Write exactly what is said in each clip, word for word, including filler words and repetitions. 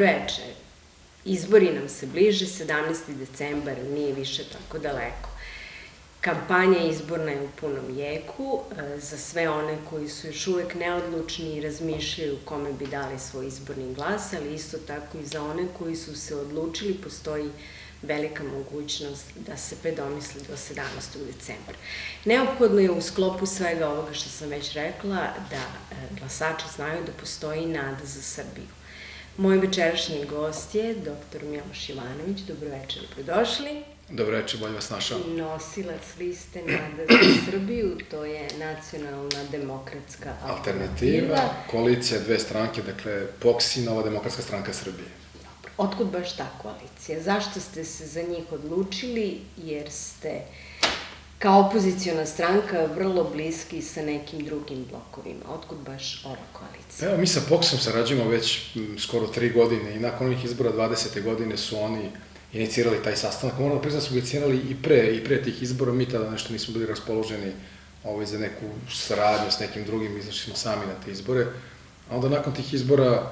veče. Izbori nam se bliže, sedamnaesti decembar, nije više tako daleko. Kampanja izborna je u punom jeku, za sve one koji su još uvek neodlučni i razmišljaju kome bi dali svoj izborni glas, ali isto tako i za one koji su se odlučili, postoji velika mogućnost da se predomisli do sedamnaestog decembra. Neophodno je u sklopu svega ovoga što sam već rekla da glasači znaju da postoji nada za Srbiju. Moj večerašnji gost je doktor Miloš Ivanović. Dobro večer i dobrodošli. Dobro večer, bolje vas našao. Nosilac liste Nada za Srbiju, to je Nacionalna demokratska alternativa. Koalicija dve stranke, dakle P O K S i Nova demokratska stranka Srbije. Otkud baš ta koalicija? Zašto ste se za njih odlučili? Jer ste kao opoziciona stranka vrlo bliski sa nekim drugim blokovima. Otkud baš ova koalicija? Evo, mi sa P O K S-om sarađujemo već skoro tri godine i nakon ovih izbora dvadesete godine su oni inicirali taj sastanak. Moram da priznam da su inicirali i pre, i pre tih izbora. Mi tada nešto nismo bili raspoloženi ovaj, za neku saradnju s nekim drugim, izašli smo sami na te izbore. A onda nakon tih izbora,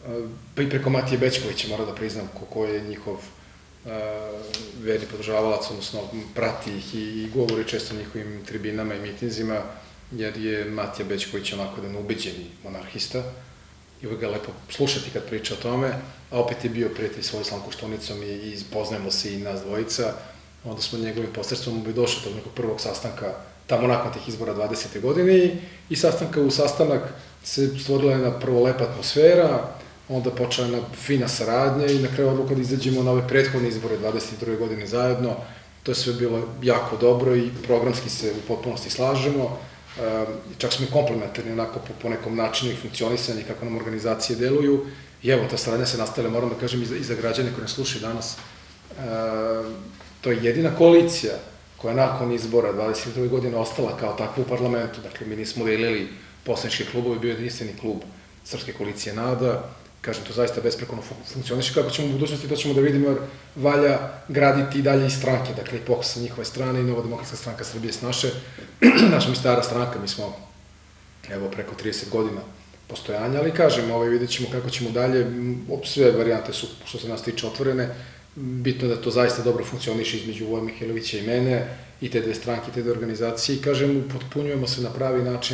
pa i preko Matije Bećkovića, moram da priznam ko, ko je njihov uh, verni podržavalac, odnosno prati ih i, i govori često o njihovim tribinama i mitinzima, jer je Matija Bećković onako jedan ubeđeni monarhista i uvek ga lepo slušati kad priča o tome, a opet je bio prijatelj s Vojislavom Koštunicom i, i poznajemo se i nas dvojica. Onda smo njegovim posredstvom bi došli do nekog prvog sastanka tamo nakon tih izbora dvadesete godine i, i sastanka u sastanak se stvorila jedna prvo lepa atmosfera, onda počela jedna fina saradnja i na kraju odluka da izađemo na ove prethodne izbore dvadeset druge godine zajedno. To je sve bilo jako dobro i programski se u potpunosti slažemo. E, čak smo i komplementarni onako po, po nekom načinu i funkcionisanja i kako nam organizacije deluju. I evo, ta saradnja se nastavila, moram da kažem, i za, i za građane koji nas slušaju danas. E, to je jedina koalicija koja nakon izbora dvadeset druge godine ostala kao takva u parlamentu. Dakle, mi nismo delili poslaničke klubove, bio je jedinstveni klub Srpske koalicije Nada. Kažem, to zaista besprekorno funkcioniše. Kako ćemo u budućnosti, to ćemo da vidimo, jer valja graditi i dalje i stranke. Dakle, i P O K S sa njihove strane i Nova demokratska stranka Srbije s naše. Naša mi stara stranka, mi smo, evo, preko trideset godina postojanja, ali kažem, ovaj, vidjet ćemo kako ćemo dalje. Sve varijante su, što se nas tiče, otvorene. Bitno je da to zaista dobro funkcioniše između Voja Mihajlovića i mene, i te dve stranke, i te dve organizacije. I kažem, potpunjujemo se na pravi način.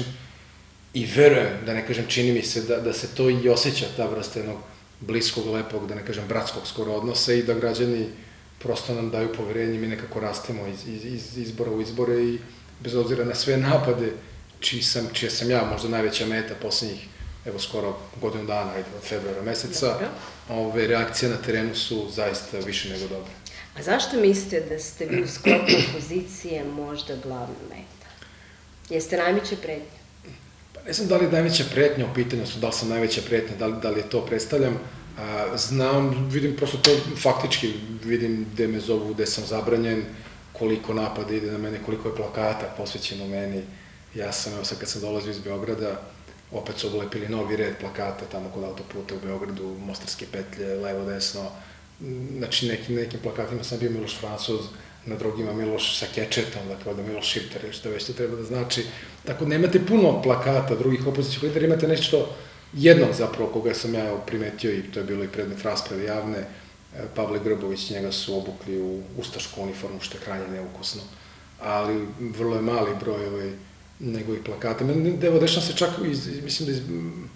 I verujem, da ne kažem, čini mi se da, da se to i osjeća, ta vrsta jednog bliskog, lepog, da ne kažem, bratskog skoro odnosa i da građani prosto nam daju poverenje, mi nekako rastemo iz, iz, iz izbora u izbore i bez obzira na sve napade, čiji sam, čija sam ja možda najveća meta poslednjih, evo, skoro godinu dana, ajde, od februara meseca, ove reakcije na terenu su zaista više nego dobre. A zašto mislite da ste vi u sklopu opozicije možda glavna meta? Jeste najveća pretnja? Ne znam da li je najveća pretnja u pitanju, da li sam najveća pretnja, da li, da li je to predstavljam. A, znam, vidim prosto to faktički, vidim gde me zovu, gde sam zabranjen, koliko napada ide na mene, koliko je plakata posvećeno meni. Ja sam, evo sad kad sam dolazio iz Beograda, opet su oblepili novi red plakata tamo kod autoputa u Beogradu, Mostarske petlje, levo, desno. Znači, nekim, nekim plakatima sam bio Miloš Francuz, na drugima Miloš sa kečetom, dakle, da Miloš Šiptar, što već to treba da znači. Tako, nemate puno plakata drugih opozicijskih lidera, imate nešto jednog zapravo, koga sam ja primetio i to je bilo i predmet rasprave javne, Pavle Grbović, njega su obukli u ustašku uniformu, što je krajnje neukusno. Ali vrlo je mali broj ovaj, njegovih plakata. Evo, dešam se čak, iz, mislim da iz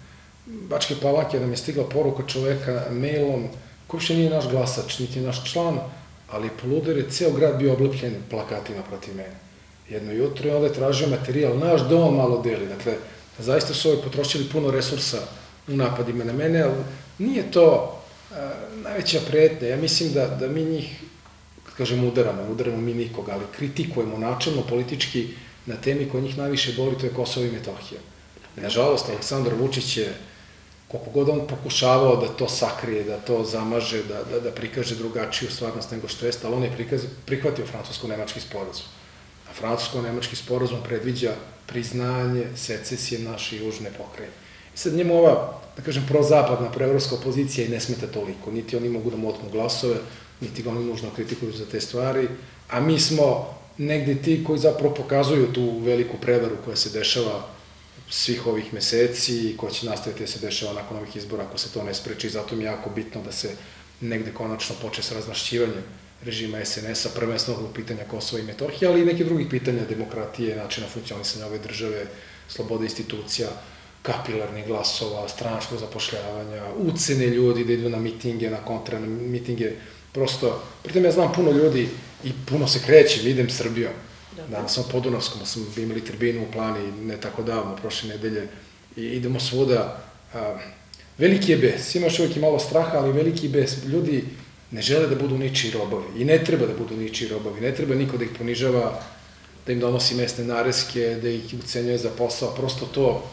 Bačke Palanke nam je stigla poruka čoveka mailom, koji uopšte nije naš glasač, niti naš član, ali poluder je ceo grad bio oblepljen plakatima protiv mene. Jedno jutro i onda je tražio materijal, naš dom malo deli. Dakle, zaista su ovaj potrošili puno resursa u napadima na mene, ali nije to a, najveća pretnja. Ja mislim da, da mi njih, kad kažem udaramo, udaramo mi nikoga, ali kritikujemo načelno politički na temi koja njih najviše boli, to je Kosovo i Metohija. Nažalost, Aleksandar Vučić je, koliko god on pokušavao da to sakrije, da to zamaže, da, da, da prikaže drugačiju stvarnost nego što jeste, ali on je prikaz, prihvatio francusko-nemački sporazum. A francusko-nemački sporazum predviđa priznanje secesije naše južne pokrajine. I sad njemu ova, da kažem, prozapadna, proevropska opozicija i ne smeta toliko. Niti oni mogu da mu otmu glasove, niti ga oni nužno kritikuju za te stvari, a mi smo negde ti koji zapravo pokazuju tu veliku prevaru koja se dešava svih ovih meseci i koja će nastaviti da se dešava nakon ovih izbora ako se to ne spreči. Zato mi je jako bitno da se negde konačno poče sa razmašćivanjem režima es en es a, prvenstveno u pitanja Kosova i Metohije, ali i nekih drugih pitanja demokratije, načina funkcionisanja ove države, slobode institucija, kapilarnih glasova, stranačkog zapošljavanja, ucene ljudi da idu na mitinge, na kontra mitinge. Prosto, pritom ja znam puno ljudi i puno se krećem, idem Srbijom. Danas sam u Podunavskom, smo imali tribinu u Plani ne tako davno, prošle nedelje, i idemo svuda. Veliki je bes, ima još uvijek i malo straha, ali veliki je bes. Ljudi ne žele da budu ničiji robovi i ne treba da budu ničiji robovi, ne treba niko da ih ponižava, da im donosi mesne nareske, da ih ucenjuje za posao, prosto to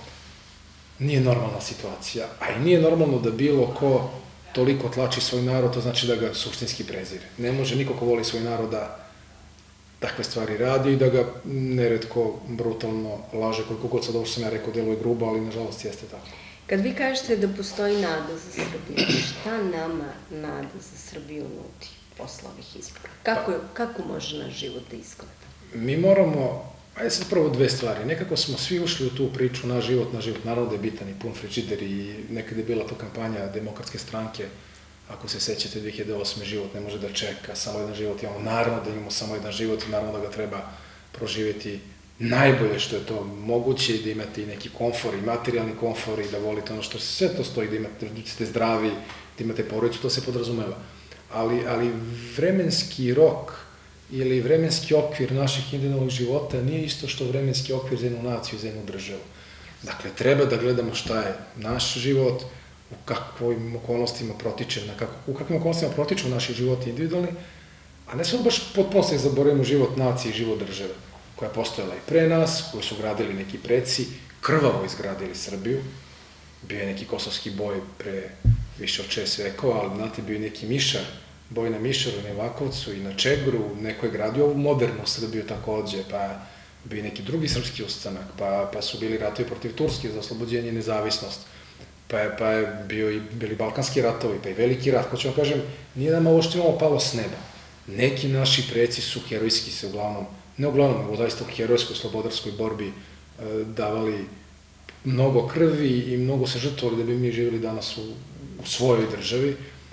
nije normalna situacija. A i nije normalno da bilo ko toliko tlači svoj narod, to znači da ga suštinski prezire. Ne može niko ko voli svoj narod da takve stvari radi i da ga neretko brutalno laže, koliko god sad ovo sam ja rekao, deluje grubo, ali nažalost jeste tako. Kad vi kažete da postoji nada za Srbiju, šta nama nada za Srbiju nudi posle ovih izbora? Kako, kako može naš život da izgleda? Mi moramo, ajde sad prvo dve stvari, nekako smo svi ušli u tu priču, naš život, naš život, naravno da je bitan i pun frižider i nekada je bila to kampanja Demokratske stranke, ako se sećate dve hiljade osme. život ne može da čeka, samo jedan život imamo, naravno da imamo samo jedan život i naravno da ga treba proživjeti najbolje što je to moguće i da imate i neki komfor i materijalni komfor i da volite ono što sve to stoji, da imate, da ste zdravi, da imate porodicu, to se podrazumeva. Ali, ali vremenski rok ili vremenski okvir naših individualnih života nije isto što vremenski okvir za jednu naciju, za jednu državu. Dakle, treba da gledamo šta je naš život, u kakvim okolnostima protiče, u kakvim okolnostima protiču naši životi individualni, a ne samo baš potpuno se zaboravimo život nacije i život države, koja je postojala i pre nas, koju su gradili neki preci, krvavo izgradili Srbiju. Bio je neki kosovski boj pre više od šest vekova, ali znate, bio je neki mišar, boj na Mišaru, na Ivakovcu i na Čegru, neko je gradio ovu modernu Srbiju takođe, pa bio je neki drugi srpski ustanak, pa, pa su bili ratovi protiv Turske za oslobođenje i nezavisnost, pa je, pa je bio i bili balkanski ratovi, pa i veliki rat. Ko ću vam kažem, nije nam ovo što imamo palo s neba. Neki naši preci su herojski se uglavnom, ne uglavnom, nego zaista u herojskoj slobodarskoj borbi davali mnogo krvi i mnogo se žrtvovali da bi mi živjeli danas u, u svojoj državi.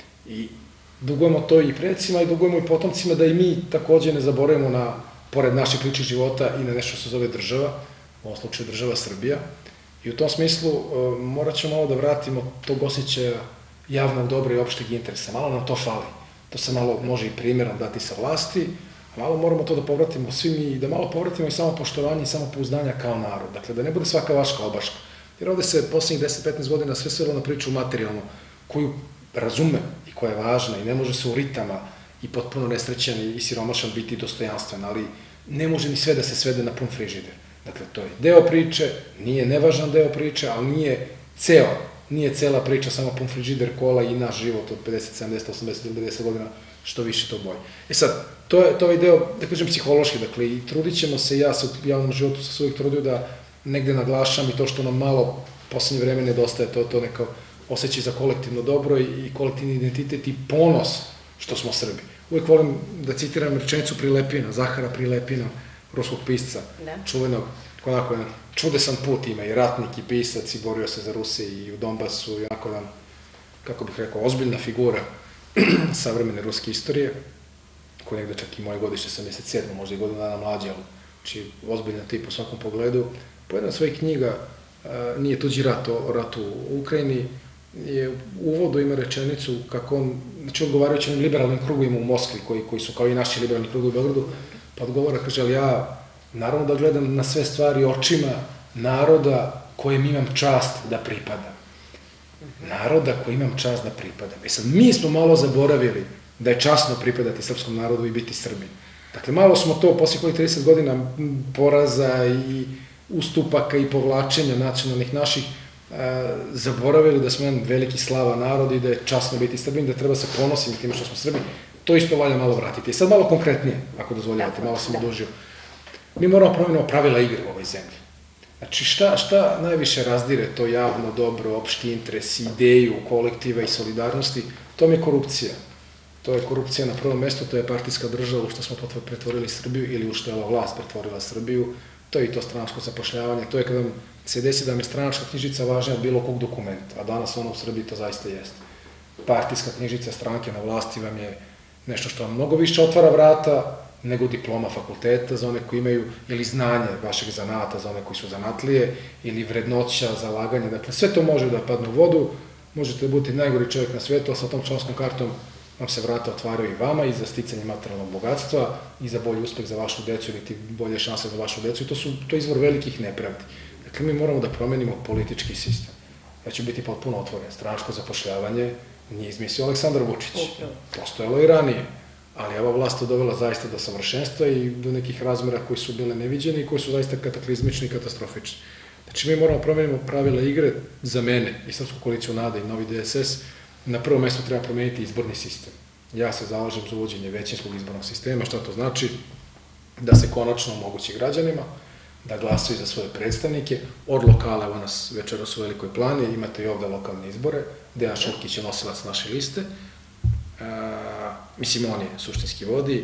I dugujemo to i precima i dugujemo i potomcima da i mi takođe ne zaboravimo na, pored naših ličnih života, i na nešto se zove država, u ovom slučaju država Srbija. I u tom smislu morat ćemo malo da vratimo tog osjećaja javnog dobra i opšteg interesa. Malo nam to fali. To se malo može i primjerom dati sa vlasti, a malo moramo to da povratimo svi mi i da malo povratimo i samopoštovanje i samopouzdanja kao narod. Dakle, da ne bude svaka vaška obaška. Jer ovde se poslednjih deset do petnaest godina sve svelo na priču materijalnu, koju razume i koja je važna i ne može se u ritama i potpuno nesrećan i siromašan biti dostojanstven, ali ne može ni sve da se svede na pun frižider. Dakle, to je deo priče, nije nevažan deo priče, ali nije ceo, nije cela priča, samo pun frižider, kola i naš život od pedeset, sedamdeset, osamdeset, devedeset godina, što više to boji. E sad, to je, to je deo, da kažem, psihološki, dakle, i trudit ćemo se, ja se u javnom životu sam se uvijek trudio da negde naglašam i to što nam malo poslednje vreme nedostaje, to je to neko osjećaj za kolektivno dobro i kolektivni identitet i ponos što smo Srbi. Uvijek volim da citiram rečenicu Prilepina, Zahara Prilepina, ruskog pisca, čuvenog, onako jedan čudesan put ima, i ratnik, i pisac, i borio se za Ruse i u Donbasu, i onako jedan, kako bih rekao, ozbiljna figura savremene ruske istorije, koji negde čak i moje godište sa mesec sedmo, možda i godinu dana mlađe, ali či ozbiljan tip u svakom pogledu. Po jedna od svojih knjiga, Nije tuđi rat, o ratu u Ukrajini, je u uvodu ima rečenicu kako on, znači odgovarajući onim liberalnim krugovima u Moskvi, koji, koji su kao i naši liberalni krugovi u Beogradu, pa odgovara, kaže, ali ja naravno da gledam na sve stvari očima naroda kojem imam čast da pripadam. Naroda kojem imam čast da pripadam. E sad, mi smo malo zaboravili da je časno pripadati srpskom narodu i biti Srbin. Dakle, malo smo to, poslije kojih trideset godina poraza i ustupaka i povlačenja nacionalnih naših, zaboravili da smo jedan veliki slava narod i da je časno biti Srbin, da treba se ponositi time što smo Srbi. To isto valja malo vratiti. I sad malo konkretnije, ako dozvoljavate, malo sam odužio. Mi moramo promeniti pravila igre u ovoj zemlji. Znači, šta, šta najviše razdire to javno dobro, opšti interes, ideju kolektiva i solidarnosti? To mi je korupcija. To je korupcija na prvom mestu, to je partijska država u što smo pretvorili Srbiju ili u što je ova vlast pretvorila Srbiju. to je i to stranačko zapošljavanje, to je kada se desi da vam je stranačka knjižica važnija od bilo kog dokumenta, a danas ono u Srbiji to zaista jeste. Partijska knjižica stranke na vlasti vam je nešto što vam mnogo više otvara vrata nego diploma fakulteta za one koji imaju, ili znanje vašeg zanata za one koji su zanatlije, ili vrednoća, zalaganje, dakle sve to može da padne u vodu, možete da budete najgori čovjek na svetu, a sa tom članskom kartom vam se vrata otvaraju i vama i za sticanje materijalnog bogatstva i za bolji uspeh za vašu decu ili ti bolje šanse za vašu decu i to su to je izvor velikih nepravdi. Dakle, mi moramo da promenimo politički sistem. Ja ću biti potpuno otvoren. Stranačko zapošljavanje nije izmislio Aleksandar Vučić. Postojalo i ranije. Ali ova vlast to dovela zaista do savršenstva i do nekih razmera koji su bile neviđeni i koji su zaista kataklizmični i katastrofični. Znači, mi moramo promenimo pravila igre za mene i Srpsku koaliciju Nada i Novi D S S. Na prvo mesto treba promeniti izborni sistem. Ja se zalažem za uvođenje većinskog izbornog sistema. Šta to znači? Da se konačno omogući građanima da glasaju za svoje predstavnike. Od lokala, evo nas večeras u Velikoj Plani, imate i ovde lokalne izbore. Dejan Šulkić je nosilac naše liste. Mislim, on je suštinski vodi.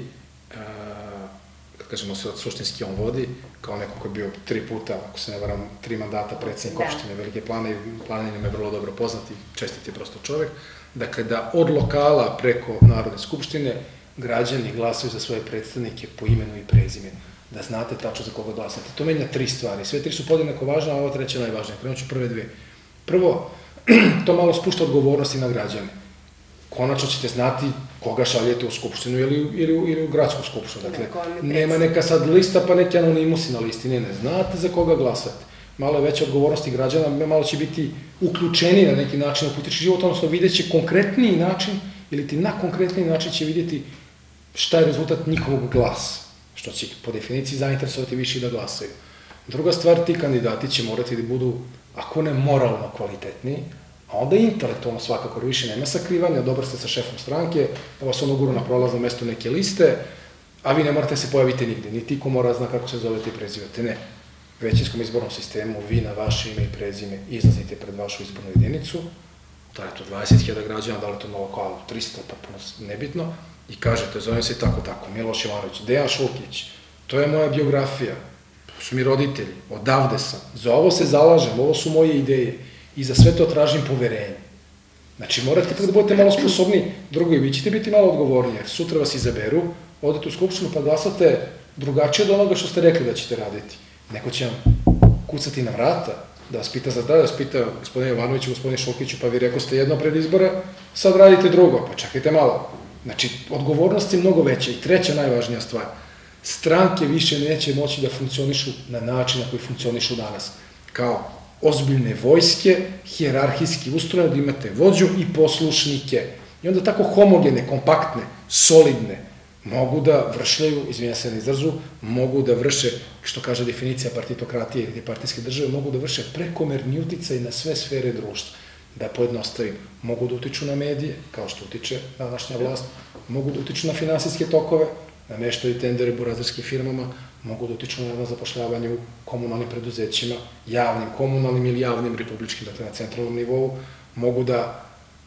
Kad kažemo suštinski on vodi, kao neko koji je bio tri puta, ako se ne varam, tri mandata predsednik opštine Velike Plane i Planin nam je vrlo dobro poznat i čestit je prosto čovek. Dakle, da od lokala preko Narodne skupštine građani glasaju za svoje predstavnike po imenu i prezimenu. Da znate tačno za koga glasate. To menja tri stvari. Sve tri su podjednako važne, a ova treća je najvažnija. Krenut ću prve dve. Prvo, to malo spušta odgovornosti na građane. Konačno ćete znati koga šaljete u skupštinu ili u gradsku skupštinu. Dakle, nema neka sad lista pa neki anonimusi na listi. Ne, ne, znate za koga glasate. Malo je veća odgovornosti građana, malo će biti uključeni na neki način u politički život, odnosno vidjet će konkretniji način ili ti na konkretniji način će vidjeti šta je rezultat njihovog glasa, što će po definiciji zainteresovati više da glasaju. Druga stvar, ti kandidati će morati da budu, ako ne moralno kvalitetniji, a onda intelektualno svakako, jer više nema sakrivanja, dobro ste sa šefom stranke, da vas ono guru na prolazno mesto neke liste, a vi ne morate se pojaviti nigde, ni ti ko mora zna kako se zovete i prezivate, ne. U većinskom izbornom sistemu, vi na vaše ime i prezime izlazite pred vašu izbornu jedinicu, da je to dvadeset hiljada građana, da li je to novo kao trista, potpuno nebitno, i kažete, zovem se tako tako, Miloš Jovanović, Dejan Šulkić, to je moja biografija, to su mi roditelji, odavde sam, za ovo se zalažem, ovo su moje ideje i za sve to tražim poverenje. Znači, morate da budete malo sposobni, drugo, i vi ćete biti malo odgovorni, jer sutra vas izaberu, odete u skupštinu pa glasate drugačije od onoga što ste rekli da ćete raditi. Neko će vam kucati na vrata, da vas pita za zdravlje, da vas pita gospodine Jovanoviću, gospodine Šulkiću, pa vi rekao ste jedno pred izbore, sad radite drugo, pa čekajte malo. Znači, odgovornost je mnogo veća. I treća najvažnija stvar, stranke više neće moći da funkcionišu na način na koji funkcionišu danas. Kao ozbiljne vojske, hijerarhijski ustrojene, da imate vođu i poslušnike. I onda tako homogene, kompaktne, solidne, mogu da vršljaju, izvinja se na izrazu, mogu da vrše, što kaže definicija partitokratije ili partijske države, mogu da vrše prekomerni uticaj na sve sfere društva. Da pojednostavim, mogu da utiču na medije, kao što utiče današnja vlast, mogu da utiču na finansijske tokove, nameštaju tendere burazerskim firmama, mogu da utiču na zapošljavanje u komunalnim preduzećima, javnim, komunalnim ili javnim, republičkim, dakle na centralnom nivou, mogu da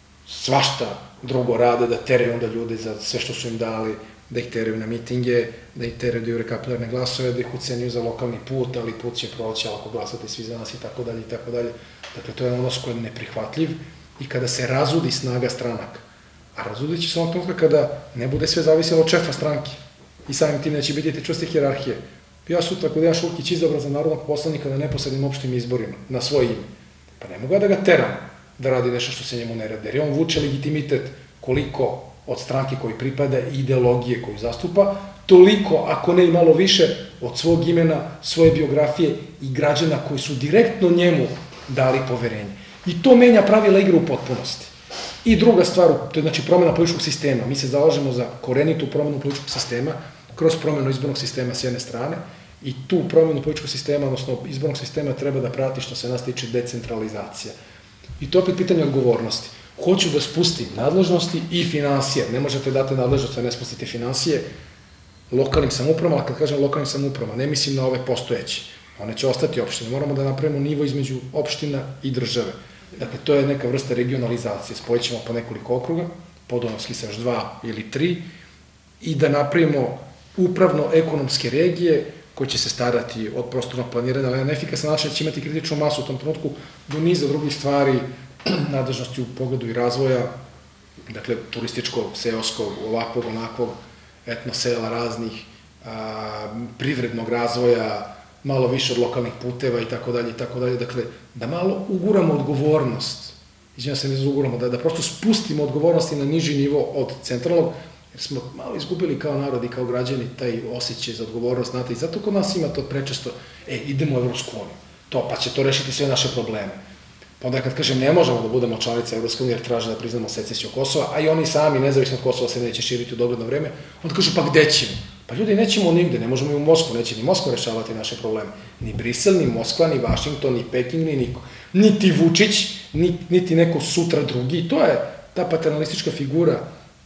svašta drugo rade, da teraju onda ljude za sve što su im dali, da ih teraju na mitinge, da ih teraju da ju rekapilarne glasove, da ih ucenjuju za lokalni put, ali put će proći, ako glasate svi za nas i tako dalje i tako dalje. Dakle, to je ono koji je neprihvatljiv i kada se razudi snaga stranaka. A razudit će se onog trenutka kada ne bude sve zavisilo od šefa stranke i samim tim neće biti te čvrste hijerarhije. Ja sutra kod Dejan Šulkić izabran za narodnog poslanika na neposrednim opštim izborima, na svoje ime. Pa ne mogu da ga teram da radi nešto što se njemu ne radi, jer on vuče legitimitet koliko od stranke koji pripada i ideologije koju zastupa, toliko, ako ne i malo više, od svog imena, svoje biografije i građana koji su direktno njemu dali poverenje. I to menja pravila igre u potpunosti. I druga stvar, to je znači promjena političkog sistema. Mi se zalažemo za korenitu promjenu političkog sistema, kroz promjenu izbornog sistema s jedne strane, i tu promjenu političkog sistema, odnosno izbornog sistema, treba da prati što se nas tiče decentralizacija. I to je opet pitanje odgovornosti. Hoću da spustim nadležnosti i finansije. Ne možete dati nadležnost, a ne spustite finansije lokalnim samoupravama, a kad kažem lokalnim samoupravama, ne mislim na ove postojeće. One će ostati opštine. Moramo da napravimo nivo između opština i države. Dakle, to je neka vrsta regionalizacije. Spojit ćemo po nekoliko okruga, podunavski sa još dva ili tri, i da napravimo upravno-ekonomske regije koji će se starati od prostornog planiranja, ali na efikasan način će imati kritičnu masu u tom trenutku do niza drugih stvari, nadležnosti u pogledu i razvoja, dakle, turističkog, seoskog, ovakvog, onakvog, etnosela raznih, privrednog razvoja, malo više od lokalnih puteva i tako dalje i tako dalje. Dakle, da malo uguramo odgovornost, izvinjam se ne zuguramo, da, da prosto spustimo odgovornosti na niži nivo od centralnog, jer smo malo izgubili kao narod i kao građani taj osjećaj za odgovornost, znate, i zato kod nas ima to prečesto, e, idemo u Evropsku uniju, to, pa će to rešiti sve naše probleme. Pa onda kad kažem ne možemo da budemo članica Evropske unije jer traže da priznamo secesiju Kosova, a i oni sami, nezavisno od Kosova, se neće širiti u dogledno vreme, onda kažu pa gde ćemo? Pa ljudi, nećemo nigde, ne možemo i u Moskvu, neće ni Moskva rešavati naše probleme. Ni Brisel, ni Moskva, ni Vašington, ni Peking, ni niko. Niti Vučić, niti neko sutra drugi. To je ta paternalistička figura,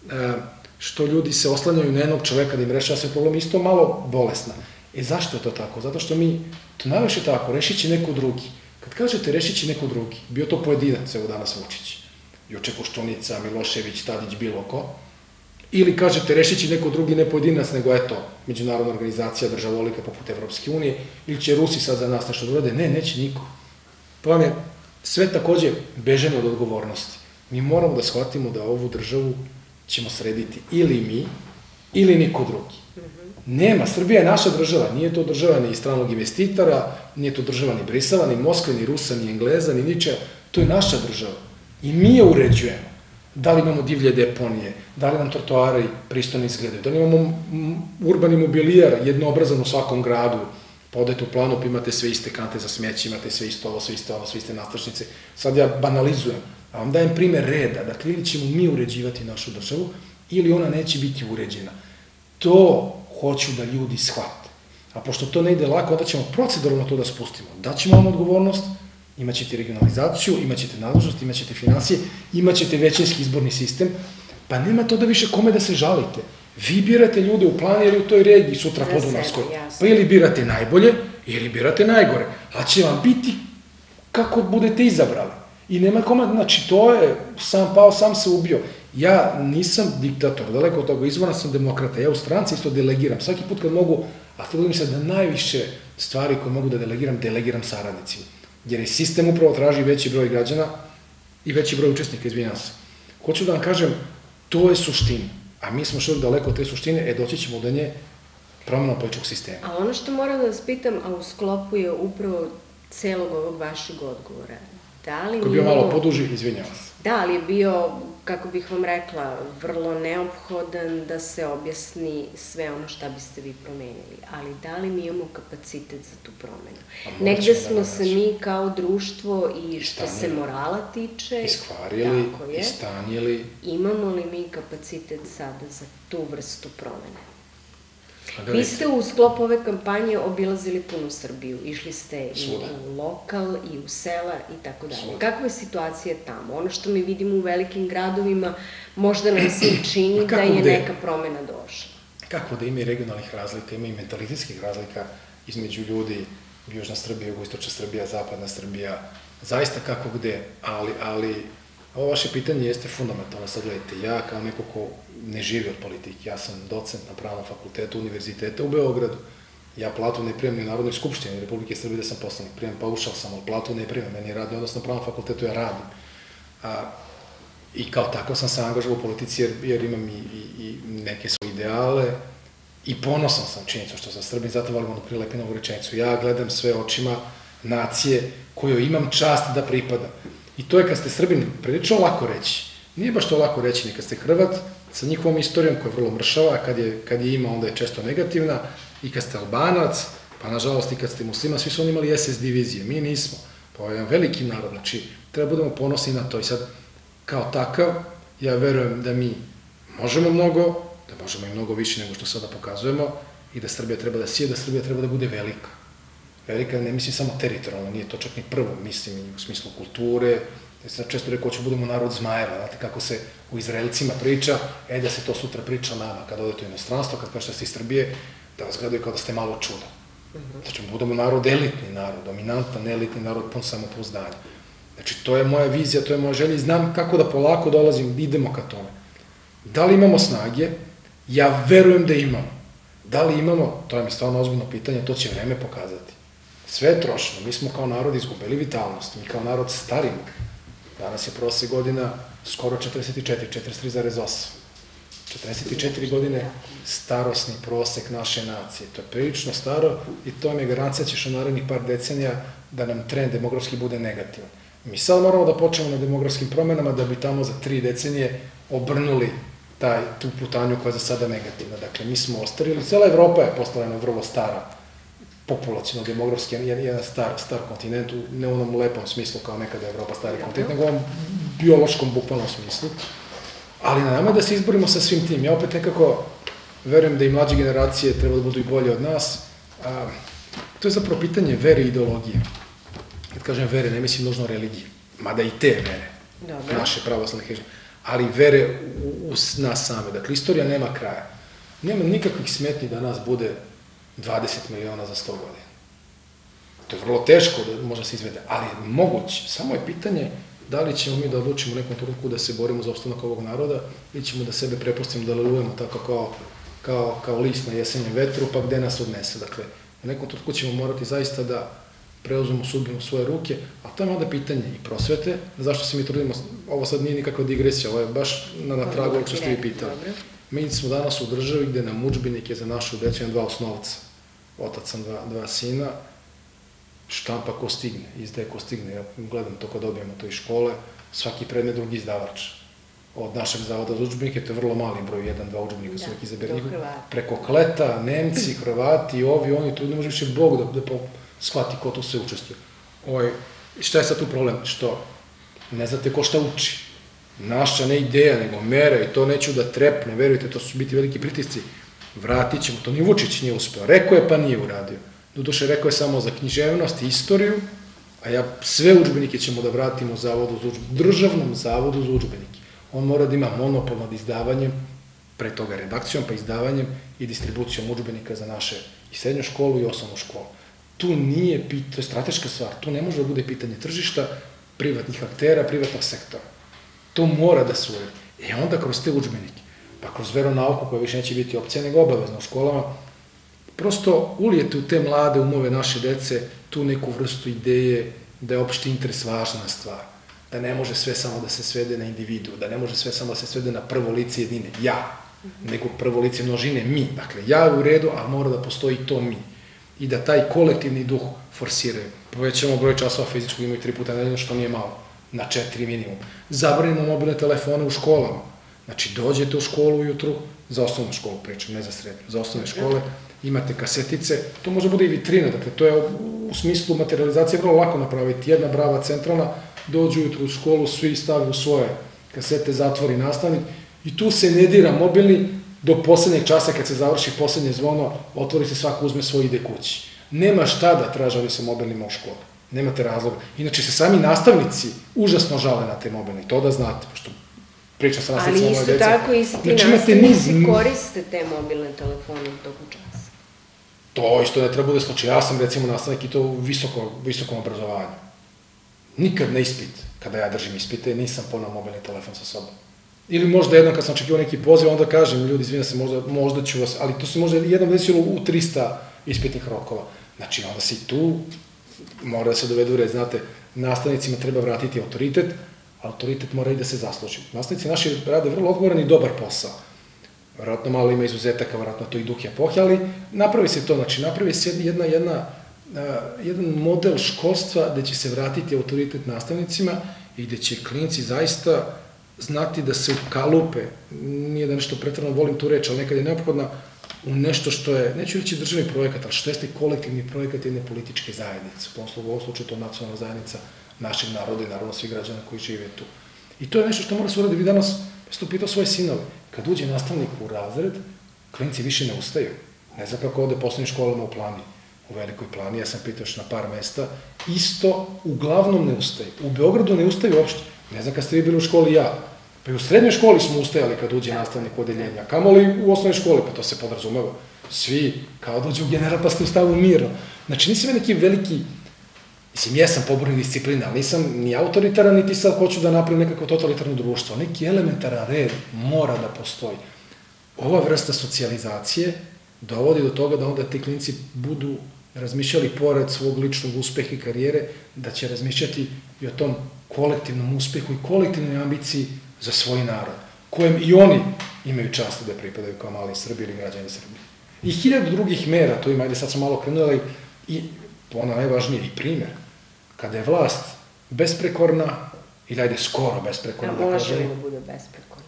što ljudi se oslanjaju na jednog čoveka da im rešava sve probleme, isto malo bolesna. E zašto je to tako? Zato što mi, to najviše tako, rešit će neko drugi. Kad kažete rešit će neko drugi, bio to pojedinac, evo danas Vučić, Juče Koštunica, Milošević, Tadić, bilo ko, ili kažete rešit će neko drugi, ne pojedinac, nego eto, međunarodna organizacija, državolika poput Evropske unije, ili će Rusi sad za nas nešto da urade, ne, neće niko. To vam je sve takođe bežanje od odgovornosti. Mi moramo da shvatimo da ovu državu ćemo srediti ili mi, ili niko drugi. Nema, Srbija je naša država, nije to država ni stranog investitora, nije to država ni Brisela, ni Moskve, ni Rusa, ni Engleza, ni ničega, to je naša država. I mi je uređujemo. Da li imamo divlje deponije, da li nam trotoari pristojno izgledaju, da li imamo urbani mobilijar jednoobrazan u svakom gradu, pa odete u Planu, pa imate sve iste kante za smeće, imate sve isto ovo, sve isto ovo, sve iste nastrašnice. Sad ja banalizujem, a vam dajem primer reda, dakle, ili ćemo mi uređivati našu državu, ili ona neće biti uređena. To hoću da ljudi shvate. A pošto to ne ide lako, onda ćemo proceduralno to da spustimo. Daćemo vam odgovornost, imaćete regionalizaciju, imaćete nadležnost, imaćete financije, imaćete većinski izborni sistem, pa nema to da više kome da se žalite. Vi birate ljude u Plani ili u toj regiji sutra podunavskoj. Pa ili birate najbolje, ili birate najgore. A će vam biti kako budete izabrali. I nema kome, znači to je sam pao, sam se ubio. Ja nisam diktator, daleko od toga, izvorna sam demokrata. Ja u stranci isto delegiram. Svaki put kad mogu, a trudim se da najviše stvari koje mogu da delegiram, delegiram saradnicima. Jer je sistem upravo traži veći broj građana i veći broj učesnika, izvinjam se. Hoću da vam kažem, to je suština. A mi smo šli daleko od te suštine, e doći ćemo do nje promenom političkog sistema. A ono što moram da vas pitam, a u sklopu je upravo celog ovog vašeg odgovora, da li... Ko je bio malo poduži, izvinjavam se. Da, ali je bio, kako bih vam rekla, vrlo neophodan da se objasni sve ono šta biste vi promenili. Ali da li mi imamo kapacitet za tu promenu? Negde smo se mi kao društvo i što se morala tiče... Iskvarili, istanjili. Imamo li mi kapacitet sada za tu vrstu promene? Vi ste u sklopu ove kampanje obilazili punu Srbiju, išli ste i u lokal, i u sela i tako dalje. Kakva je situacija tamo? Ono što mi vidimo u velikim gradovima, možda nam se čini da je neka promena došla. Kako da ima i regionalnih razlika, ima i mentalitetskih razlika između ljudi, Južna Srbija, Jugoistočna Srbija, Zapadna Srbija, zaista kako gde, ali ovo vaše pitanje jeste fundamentalno. Sad gledajte, ja kao neko ko ne živi od politike, ja sam docent na Pravnom fakultetu Univerziteta u Beogradu. Ja platu ne primam ni u Narodnoj skupštini Republike Srbije da sam poslanik. Primam paušal sam, ali platu ne primam. Meni radi odnosno na Pravnom fakultetu, ja radim. I kao takav sam se angažovao u politici jer imam i neke svoje ideale i ponosan sam činjenicu što sam Srbin, zato volim onu Prilepinovu rečenicu. Ja gledam sve očima nacije kojoj imam čast da pripadam. I to je kad ste Srbin prilično lako reći. Nije baš to lako reći ni kad ste Hrvat, sa njihovom istorijom koja je vrlo mršava, a kad je ima onda je često negativna, i kad ste Albanac, pa nažalost i kad ste Musliman, svi su oni imali es es divizije, mi nismo. Pa ovo je jedan veliki narod, znači treba budemo ponosni na to. I sad, kao takav, ja verujem da mi možemo mnogo, da možemo i mnogo više nego što sada pokazujemo, i da Srbija treba da sije, da Srbija treba da bude velika. Velika, ne mislim samo teritorijalno, nije to čak ni prvo, mislim i u smislu kulture. Ja sam često rekao, ću budemo narod zmajeva, znate kako se u Izraelcima priča, e da se to sutra priča nama, kad odete u inostranstvo, kad kažete da ste iz Srbije, da vas gledaju kao da ste malo čuda. Znači, budemo narod elitni narod, dominantan elitni narod, pun samopouzdanja. Znači, to je moja vizija, to je moja želja i znam kako da polako dolazim, idemo ka tome. Da li imamo snage? Ja verujem da imamo. Da li imamo, to je mi stvarno ozbiljno pitanje, to će vreme pokazati. Sve je trošeno, mi smo kao narod izgubili vitalnost, mi kao narod starimo. Danas je prosek godina skoro četrdeset četiri, četrdeset tri zarez osam. četrdeset četiri godine starosni prosek naše nacije. To je prilično staro i to mi je garancija ćeš u narednih par decenija da nam trend demografski bude negativan. Mi sad moramo da počnemo na demografskim promenama da bi tamo za tri decenije obrnuli taj, tu putanju koja je za sada negativna. Dakle, mi smo ostarili, cela Evropa je postala jedna vrlo stara, populacijno demografski, jedan, jedan star, star kontinent, ne u onom lepom smislu kao nekada je Evropa stari kontinent, nego u ovom biološkom, bukvalnom smislu. Ali na nama je da se izborimo sa svim tim. Ja opet nekako verujem da i mlađe generacije treba da budu i bolje od nas. A, to je zapravo pitanje vere i ideologije. Kad kažem vere, ne mislim nužno religije, mada i te vere, Dobre. naše pravoslavne hrišćane, ali vere u, u nas same. Dakle, istorija nema kraja. Nema nikakvih smetnji da nas bude dvadeset miliona za sto godina. To je vrlo teško da može se izvede, ali je moguće. Samo je pitanje da li ćemo mi da odlučimo u nekom trenutku da se borimo za opstanak ovog naroda ili ćemo da sebe prepustimo da lelujemo tako kao, kao, kao list na jesenjem vetru, pa gde nas odnese. Dakle, u nekom trenutku ćemo morati zaista da preuzmemo sudbinu u svoje ruke, a to je onda pitanje i prosvete, zašto se mi trudimo, ovo sad nije nikakva digresija, ovo je baš na, na tragu ovog što ste vi pitali. Mi smo danas u državi gde nam udžbenike za našu decu imam dva osnovca, otac sam dva, dva sina, štampa ko stigne, izdaje ko stigne, ja gledam to kad dobijemo to iz škole, svaki predmet drugi izdavač. Od našeg zavoda za udžbenike, to je vrlo mali broj, jedan, dva udžbenika su uvijek izaberni. Preko Kleta, Nemci, Hrvati, ovi, oni, tu ne može više Bog da, da shvati ko tu sve učestvuje. Ovaj, šta je sad tu problem? Što? Ne znate ko šta uči. Naša ne ideja, nego mere, i to neću da trepne, verujte, to su biti veliki pritisci. Vratit ćemo, to ni Vučić nije uspeo. Rekao je, pa nije uradio. Doduše, rekao je samo za književnost i istoriju, a ja sve udžbenike ćemo da vratimo zavodu za udžbenike, državnom zavodu za udžbenike. On mora da ima monopol nad izdavanjem, pre toga redakcijom, pa izdavanjem i distribucijom udžbenika za naše i srednju školu i osnovnu školu. Tu nije, to je strateška stvar, tu ne može da bude pitanje tržišta, privatnih aktera, privatnog sektora. To mora da se uredi. E onda kroz te udžbenike, pa kroz veronauku koja više neće biti opcija nego obavezna u školama, prosto ulijete u te mlade umove naše dece tu neku vrstu ideje da je opšti interes važna stvar, da ne može sve samo da se svede na individu, da ne može sve samo da se svede na prvo lice jedine, ja, nego prvo lice množine, mi. Dakle, ja u redu, a mora da postoji to mi. I da taj kolektivni duh forsiraju. Povećamo broj časova fizičkog, imaju tri puta nedeljno, što nije malo, na četiri minimum. Zabranimo mobilne telefone u školama. Znači, dođete u školu ujutru, za osnovnu školu pričam, ne za srednju, za osnovne škole, imate kasetice, to može bude i vitrina, dakle, to je u smislu materializacije vrlo lako napraviti. Jedna brava centralna, dođu ujutru u školu, svi stavljaju svoje kasete, zatvori nastavnik i tu se ne dira mobilni do poslednjeg časa kad se završi poslednje zvono, otvori se, svako uzme svoj ide kući. Nema šta da tražali sa mobilnima u školu. Nemate razloga. Inače se sami nastavnici užasno žale na te mobilne, to da znate, pošto pričam sa nastavnicima moje dece. Ali isto tako i ti nastavnici koriste te mobilne telefone u toku časa. To isto ne treba bude slučaj. Ja sam recimo nastavnik i to u visoko, visokom obrazovanju. Nikad na ispit, kada ja držim ispite, nisam ponao mobilni telefon sa sobom. Ili možda jednom kad sam očekivao neki poziv, onda kažem, ljudi, izvinjam se, možda, možda ću vas, ali to se možda jednom desilo u trista ispitnih rokova. Znači, onda se i tu mora da se dovedu u red, znate, nastavnicima treba vratiti autoritet, autoritet mora i da se zasluži. Nastavnici naši rade vrlo odgovoran i dobar posao. Vjerojatno malo ima izuzetaka, vjerojatno to i duh je epohe, ali napravi se to, znači, napravi se jedna, jedna, jedan model školstva gde će se vratiti autoritet nastavnicima i gde će klinci zaista znati da se ukalupe, nije da nešto pretredno volim tu reč, ali nekad je neophodna u nešto što je, neću reći državni projekat, ali što jeste kolektivni projekat jedne političke zajednice, u ovom slučaju to je nacionalna zajednica našeg naroda i naravno svih građana koji žive tu. I to je nešto što mora se uraditi. Vi danas, ste upitao svoje sinove, kad uđe nastavnik u razred, klinci više ne ustaju. Ne znam kako ovde poslednjim školama u Plani, u Velikoj Plani, ja sam pitao još na par mesta, isto uglavnom ne ustaju. U Beogradu ne ustaju uopšte. Ne znam kad ste vi bili u školi ja. Pa i u srednjoj školi smo ustajali kad uđe nastavnik u odeljenja. Kamoli u osnovnoj školi, pa to se podrazumeva. Svi, kao da uđe u general, pa ste u stavu mirno. Znači, nisam neki veliki, mislim, jesam pobornik disciplina, ali nisam ni autoritaran, niti sad hoću da napravim nekako totalitarno društvo. Neki elementaran red mora da postoji. Ova vrsta socijalizacije dovodi do toga da onda ti klinci budu razmišljali pored svog ličnog uspeha i karijere, da će razmišljati i o tom kolektivnom uspehu i kolektivnoj ambiciji za svoj narod, kojem i oni imaju čast da pripadaju kao mali Srbi ili građani Srbije. I hiljadu drugih mera, to ima, ajde sad sam malo krenuli, i ono najvažnije, i primjer. Kada je vlast besprekorna, ili ajde skoro besprekorna, da možemo da bude besprekorna.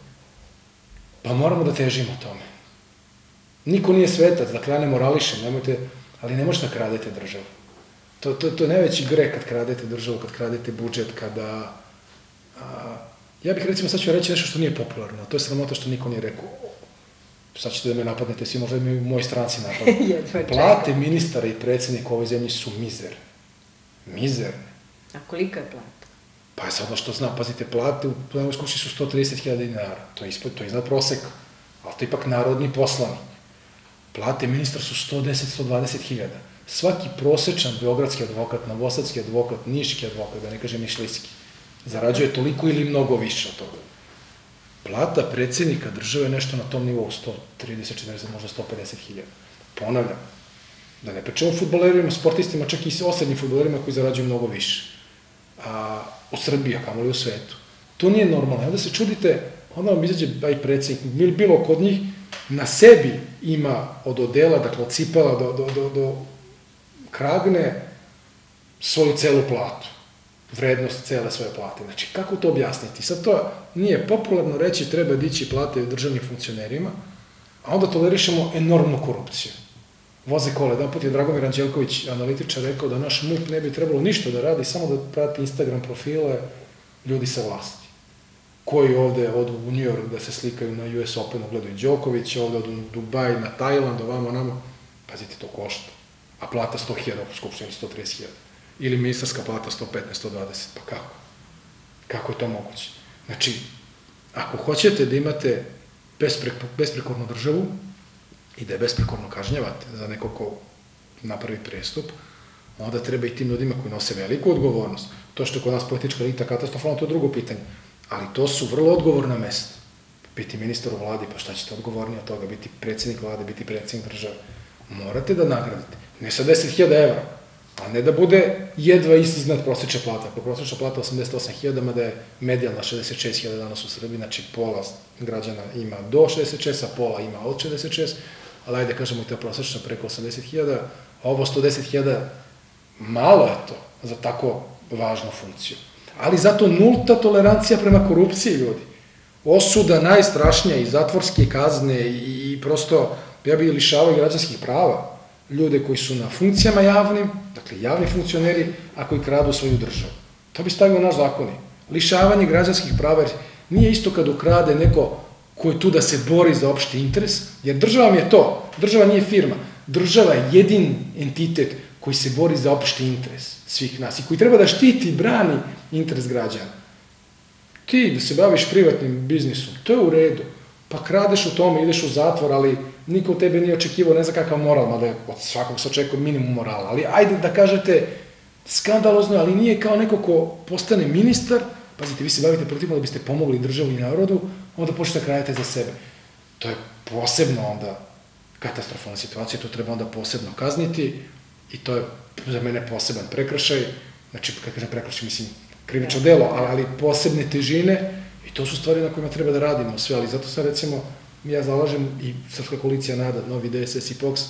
Pa moramo da težimo tome. Niko nije svetac, dakle ja ne morališem, nemojte, ali ne možete da kradete državu. To, to, to je najveći greh kad kradete državu, kad kradete budžet, kada... A, ja bih recimo sad ću reći nešto što nije popularno, to je sramota što niko nije rekao. Sad ćete da me napadnete, svi možda mi u mojoj stranci napadnete. Plate ministara i predsjednika u ovoj zemlji su mizer. Mizerne. A kolika je plata? Pa je sad ono što zna, pazite, plate u plenarnoj skupštini su sto trideset hiljada dinara. To je ispod, to je iznad proseka. Ali to je ipak narodni poslanik. Plate ministra su sto deset do sto dvadeset hiljada. Svaki prosečan beogradski advokat, novosadski advokat, niški advokat, da ne kažem nišlijski, zarađuje toliko ili mnogo više od toga. Plata predsjednika države je nešto na tom nivou, sto trideset, četrdeset, možda sto pedeset hiljada. Ponavljam, da ne pričamo o fudbalerima, sportistima, čak i osrednjim fudbalerima koji zarađuju mnogo više. A, u Srbiji, a kamoli u svetu. To nije normalno. Onda se čudite, onda vam izađe aj predsjednik, bilo kod njih, na sebi ima od odela, dakle od cipela do, do, do, do kragne svoju celu platu. Vrednost cele svoje plate. Znači, kako to objasniti? Sad to nije popularno reći treba dići plate državnim funkcionerima, a onda tolerišemo enormnu korupciju. Voze kole. Jedan put je Dragomir Anđelković, analitičar, rekao da naš M U P ne bi trebalo ništa da radi, samo da prati Instagram profile ljudi sa vlasti. Koji ovde odu u New York da se slikaju na U S Openu, gledaju Đokovića, ovde odu u Dubaj, na Tajland, ovamo, namo. Pazite, to košta. A plata sto hiljada, u Skupštini sto trideset hiljada. Ili ministarska plata sto petnaest, sto dvadeset. Pa kako? Kako je to moguće? Znači, ako hoćete da imate besprekornu državu i da je besprekorno kažnjavate za neko ko napravi prestup, onda treba i tim ljudima koji nose veliku odgovornost. To što je kod nas politička elita katastrofalno, to je drugo pitanje. Ali to su vrlo odgovorna mesta. Biti ministar u vladi, pa šta ćete odgovorni od toga? Biti predsjednik vlade, biti predsjednik države. Morate da nagradite. Ne sa deset hiljada evra, a ne da bude jedva iznad prosječne plata. Ako prosječna plata osamdeset osam hiljada, mada je medijalna šezdeset šest hiljada danas u Srbiji, znači pola građana ima do šezdeset šest, a pola ima od šezdeset šest, ali ajde kažemo i ta prosječna preko osamdeset hiljada, a ovo sto deset hiljada, malo je to za tako važnu funkciju. Ali zato nulta tolerancija prema korupciji, ljudi. Osuda najstrašnija i zatvorske kazne i prosto, ja bih lišavao građanskih prava ljude koji su na funkcijama javnim, dakle javni funkcioneri, a koji kradu svoju državu. To bi stavio naš zakoni. Lišavanje građanskih prava, jer nije isto kad ukrade neko ko je tu da se bori za opšti interes, jer država vam je to. Država nije firma. Država je jedin entitet koji se bori za opšti interes svih nas i koji treba da štiti i brani interes građana. Ti da se baviš privatnim biznisom, to je u redu. Pa kradeš u tome, ideš u zatvor, ali niko od tebe nije očekivao, ne znam kakav moral, mada od svakog se očekuje minimum morala. Ali ajde da kažete skandalozno, ali nije kao neko ko postane ministar, pazite, vi se bavite protivno da biste pomogli državu i narodu, onda počnete da kradete za sebe. To je posebno onda katastrofalna situacija, to treba onda posebno kazniti i to je za mene poseban prekršaj, znači, kada kažem prekršaj, mislim, krivično delo, ali posebne težine i to su stvari na kojima treba da radimo sve, ali zato sad recimo ja zalažem i Srpska koalicija NADA, Novi D S S i P O K S,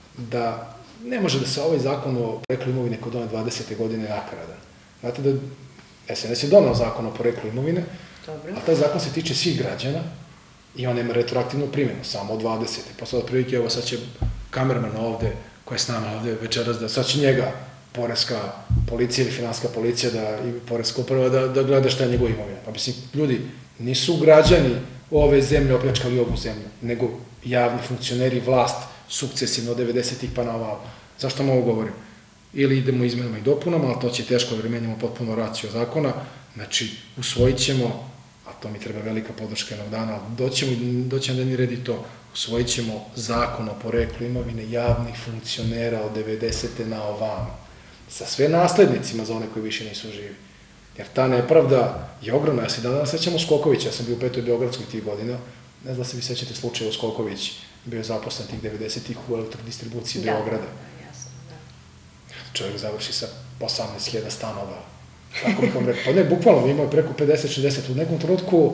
da ne može da se ovaj zakon o poreklu imovine kod one dvadesete godine nakaradan. Znate da S N S je donao zakon o poreklu imovine, a taj zakon se tiče svih građana i on nema retroaktivnu primjenu, samo od dvadesete. Pa sad otprilike, evo sad će kamerman ovde, koja je s nama ovde večeras, da sad će njega poreska policija ili finanska policija da, i poreska uprava da, da gleda šta je njegova imovina. Pa mislim, ljudi, nisu građani ove zemlje opljačkali ovu zemlju, nego javni funkcioneri, vlast, sukcesivno od devedesetih pa na ovamo. Zašto vam ovo govorim? Ili idemo izmenama i dopunama, ali to će teško da menjamo potpuno raciju zakona, znači usvojit ćemo, a to mi treba velika podrška jednog dana, doćemo, doćemo da ni redi to, usvojit ćemo zakon o poreklu imovine javnih funkcionera od devedesete na ovamo, sa sve naslednicima za one koji više nisu živi. Jer ta nepravda je ogromna. Ja se danas sećamo Skokovića, ja sam bio u petoj Beogradskoj tih godina, ne znam da se vi sećate slučaja u Skoković, bio je zaposlen tih devedesetih u elektrodistribuciji Da, Beograda. da, jasno, da. Čovjek završi sa osamnaest hiljada stanova. Tako bih vam rekao, pa ne, bukvalno imao je preko pedeset šezdeset u nekom trenutku.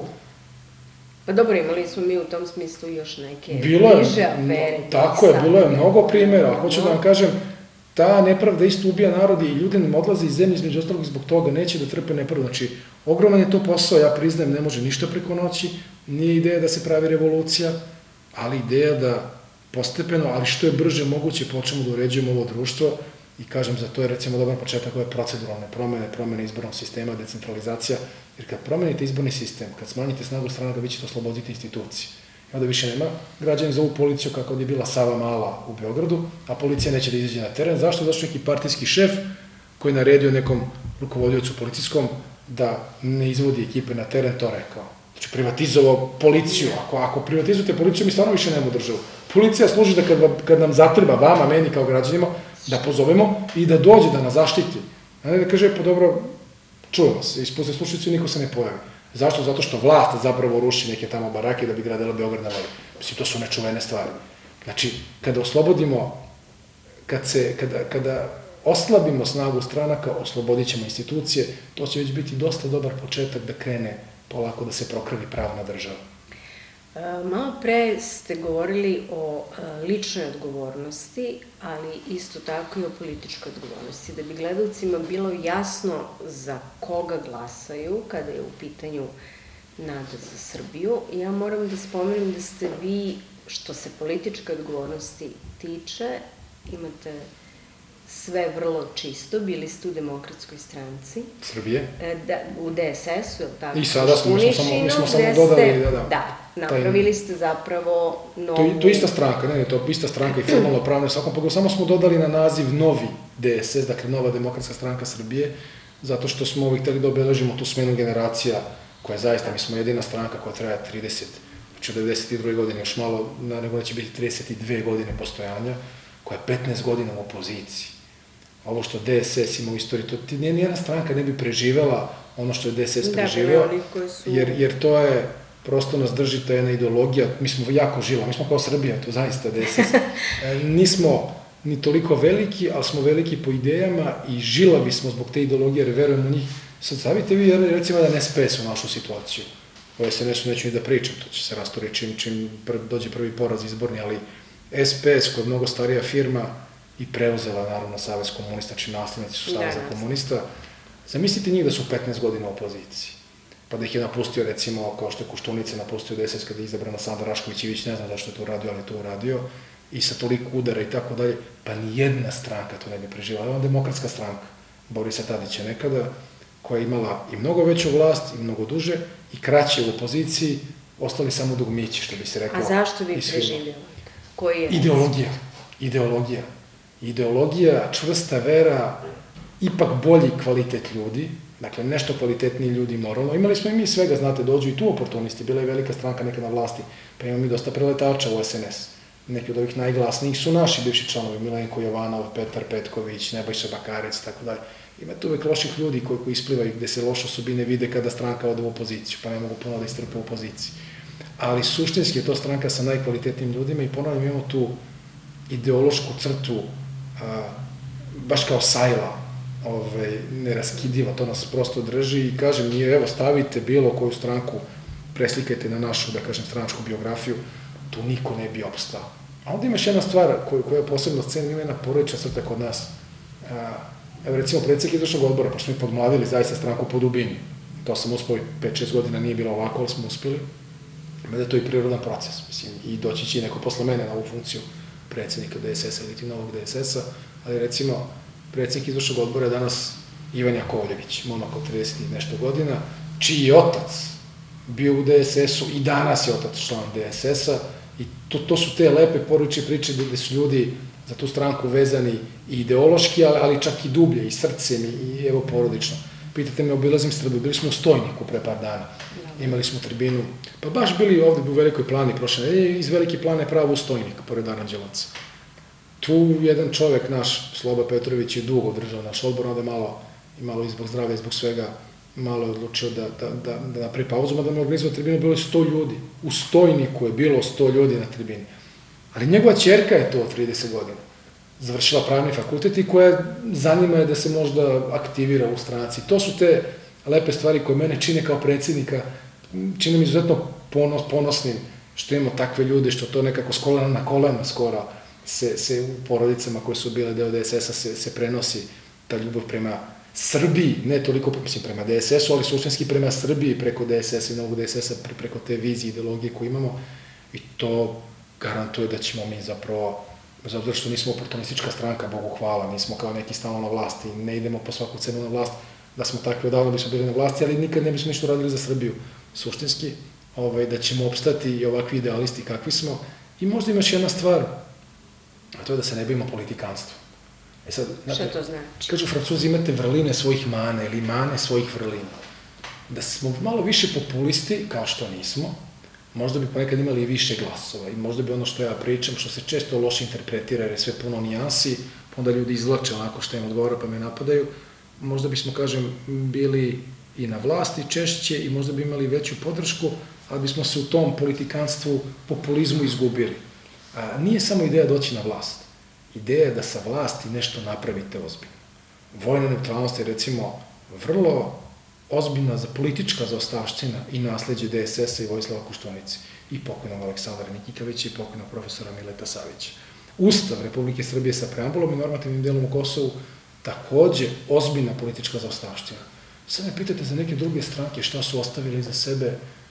Pa dobro, imali smo mi u tom smislu još neke Bilo je, bliže afere. tako je, bilo je mnogo primjera. Hoću da vam kažem, ta nepravda isto ubija narod i ljudi nam odlaze iz zemlje između ostalog zbog toga, neće da trpe nepravdu. Znači, ogroman je to posao, ja priznajem, ne može ništa preko noći, nije ideja da se pravi revolucija, ali ideja da postepeno, ali što je brže moguće, počnemo da uređujemo ovo društvo i kažem, za to je recimo dobar početak ove proceduralne promene, promene izbornog sistema, decentralizacija, jer kad promenite izborni sistem, kad smanjite snagu stranaka, vi ćete osloboditi institucije. I onda više nema, građani zovu policiju kako je bila Sava Mala u Beogradu, a policija neće da izađe na teren. Zašto? Zašto neki partijski šef koji je naredio nekom rukovodiocu policijskom da ne izvodi ekipe na teren, to rekao. Znači, privatizovao policiju. Ako, ako privatizujete policiju, mi stvarno više nemamo državu. Policija služi da kad, kad nam zatreba, vama, meni kao građanima, da pozovemo i da dođe da nas zaštiti. A ne da kaže, pa dobro, čujemo se, ispuste slušalicu i niko se ne pojavi. Zašto? Zato što vlast zapravo ruši neke tamo barake da bi gradila Beograd na vodi. Mislim, to su nečuvene stvari. Znači, kada oslobodimo, kad se, kada, kada oslabimo snagu stranaka, oslobodit ćemo institucije, to će već biti dosta dobar početak da krene polako da se prokrvi pravna država. Malo pre ste govorili o ličnoj odgovornosti, ali isto tako i o političkoj odgovornosti. Da bi gledalcima bilo jasno za koga glasaju kada je u pitanju Nada za Srbiju, ja moram da spomenem da ste vi, što se političke odgovornosti tiče, imate sve vrlo čisto, bili ste u Demokratskoj stranci. Srbije? Da, u D S S-u, je li tako? I sada smo, mi smo samo, mi smo samo dodali, da, da. Da, napravili ste zapravo novu... To, to je ista stranka, ne, ne, to je ista stranka i formalno pravno, svakom pogledu, samo smo dodali na naziv novi D S S, dakle Nova demokratska stranka Srbije, zato što smo ovih hteli da obeležimo tu smenu generacija, koja je zaista, mi smo jedina stranka koja traje trideset, znači u devedeset druge godine, još malo, nego da će biti trideset dve godine postojanja, koja je petnaest godina u opoziciji. Ovo što D S S ima u istoriji, to ti nijedna stranka ne bi preživela ono što je D S S preživela, jer, jer to je, prosto nas drži ta jedna ideologija, mi smo jako žila, mi smo kao Srbija, to zaista D S S. Nismo ni toliko veliki, ali smo veliki po idejama i žilavi smo zbog te ideologije, jer verujemo u njih. Sad savite vi, recimo da ne S P S u našu situaciju. O S N S-u neću ni da pričam, to će se rastoriti čim, čim dođe prvi poraz izborni, ali S P S, koja je mnogo starija firma, i preuzela, naravno, Savez komunista, čiji nastavnici su Saveza komunista. Zamislite njih da su petnaest godina u opoziciji. Pa da ih je napustio, recimo, kao što je Koštunica napustio D S S kada je izabrana Sanda Rašković-Ivić, ne znam zašto je to uradio, ali je to uradio, i sa toliko udara i tako dalje, pa nijedna stranka to ne bi preživjela. Evo Demokratska stranka Borisa Tadića nekada, koja je imala i mnogo veću vlast, i mnogo duže, i kraće u opoziciji, ostali samo dugmići, što bi se rekao. A zašto bi preživjela? Koji je? Ideologija. Ideologija. Ideologija, čvrsta vera, ipak bolji kvalitet ljudi, dakle nešto kvalitetniji ljudi moralno. Imali smo i mi svega, znate, dođu i tu oportunisti, bila je velika stranka nekada na vlasti, pa imamo mi dosta preletača u S N S. Neki od ovih najglasnijih su naši bivši članovi, Milenko Jovanov, Petar Petković, Nebojša Bakarec, tako dalje. Imate uvek loših ljudi koji, koji isplivaju, gde se loše osobine vide kada stranka ode u opoziciju, pa ne mogu puno da istrpe u opoziciji. Ali suštinski je to stranka sa najkvalitetnijim ljudima i ponavljam, imamo tu ideološku crtu, a, baš kao sajla, ovaj, neraskidiva, to nas prosto drži i kažem, nije, evo, stavite bilo koju stranku, preslikajte na našu, da kažem, stranačku biografiju, tu niko ne bi opstao. A onda imaš jedna stvar koju, koja je posebno scena, ima jedna porodična crta kod nas. A, evo, recimo, predsjednik izvršnog odbora, pošto smo i podmladili zaista stranku po dubini, to sam uspio pet šest godina, nije bilo ovako, ali smo uspeli, ima da je to i prirodan proces, mislim, i doći će i neko posle mene na ovu funkciju predsjednika D S S-a ili ti novog D S S-a, ali recimo, predsjednik izvršnog odbora je danas Ivan Jakovljević, momak od trideset i nešto godina, čiji je otac bio u D S S-u i danas je otac član D S S-a i to, to su te lepe porodične priče gde su ljudi za tu stranku vezani i ideološki, ali, ali čak i dublje, i srcem, i, i evo porodično. Pitate me, obilazim Srbiju, bili smo u Stojniku pre par dana, imali smo tribinu, pa baš bili ovde u Velikoj Plani prošle nedelje, iz Velike Plane pravo u Stojnik, pored Aranđelovca. Tu jedan čovek, naš, Sloba Petrović, je dugo držao naš odbor, onda je malo, i malo i zbog zdravlja i zbog svega, malo je odlučio da, da, da, da napravi pauzu, da mi organizovao tribinu, bilo je sto ljudi. U Stojniku je bilo sto ljudi na tribini. Ali njegova ćerka je to od trideset godina. Završila pravni fakultet i koja zanima je da se možda aktivira u stranci. To su te lepe stvari koje mene čine kao predsjednika, čine mi izuzetno ponos, ponosnim što imamo takve ljude, što to nekako s kolena na kolena skoro se, se u porodicama koje su bile deo D S S-a se, se prenosi ta ljubav prema Srbiji, ne toliko mislim, prema D S S-u, ali suštinski prema Srbiji preko D S S-a i novog D S S-a, pre, preko te vizije, ideologije koju imamo i to garantuje da ćemo mi zapravo, bez obzira što nismo oportunistička stranka, Bogu hvala, nismo kao neki stalno na vlasti, ne idemo po svaku cenu na vlast, da smo takvi odavno bismo bili na vlasti, ali nikad ne bismo ništa radili za Srbiju. Suštinski, ovaj, da ćemo opstati i ovakvi idealisti kakvi smo. I možda imaš jedna stvar, a to je da se ne bavimo politikanstvom. E sad, šta to znači? Kažu Francuzi, imate vrline svojih mana ili mane svojih vrlina. Da smo malo više populisti, kao što nismo, možda bi ponekad imali i više glasova i možda bi ono što ja pričam, što se često loše interpretira, jer je sve puno nijansi, onda ljudi izvlače onako što im odgovara pa me napadaju, možda bismo, kažem, bili i na vlasti češće i možda bi imali veću podršku, ali bismo se u tom politikanstvu, populizmu izgubili. A, nije samo ideja doći na vlast. Ideja je da sa vlasti nešto napravite ozbiljno. Vojna neutralnost je, recimo, vrlo ozbiljna za politička zaostavština i nasleđe D S S-a i Vojislava Koštunice, i pokojnog Aleksandra Nikikovića i pokojnog profesora Mileta Savića. Ustav Republike Srbije sa preambulom i normativnim delom u Kosovu takođe ozbiljna politička zaostavština. Sad me pitate za neke druge stranke šta su ostavili za sebe,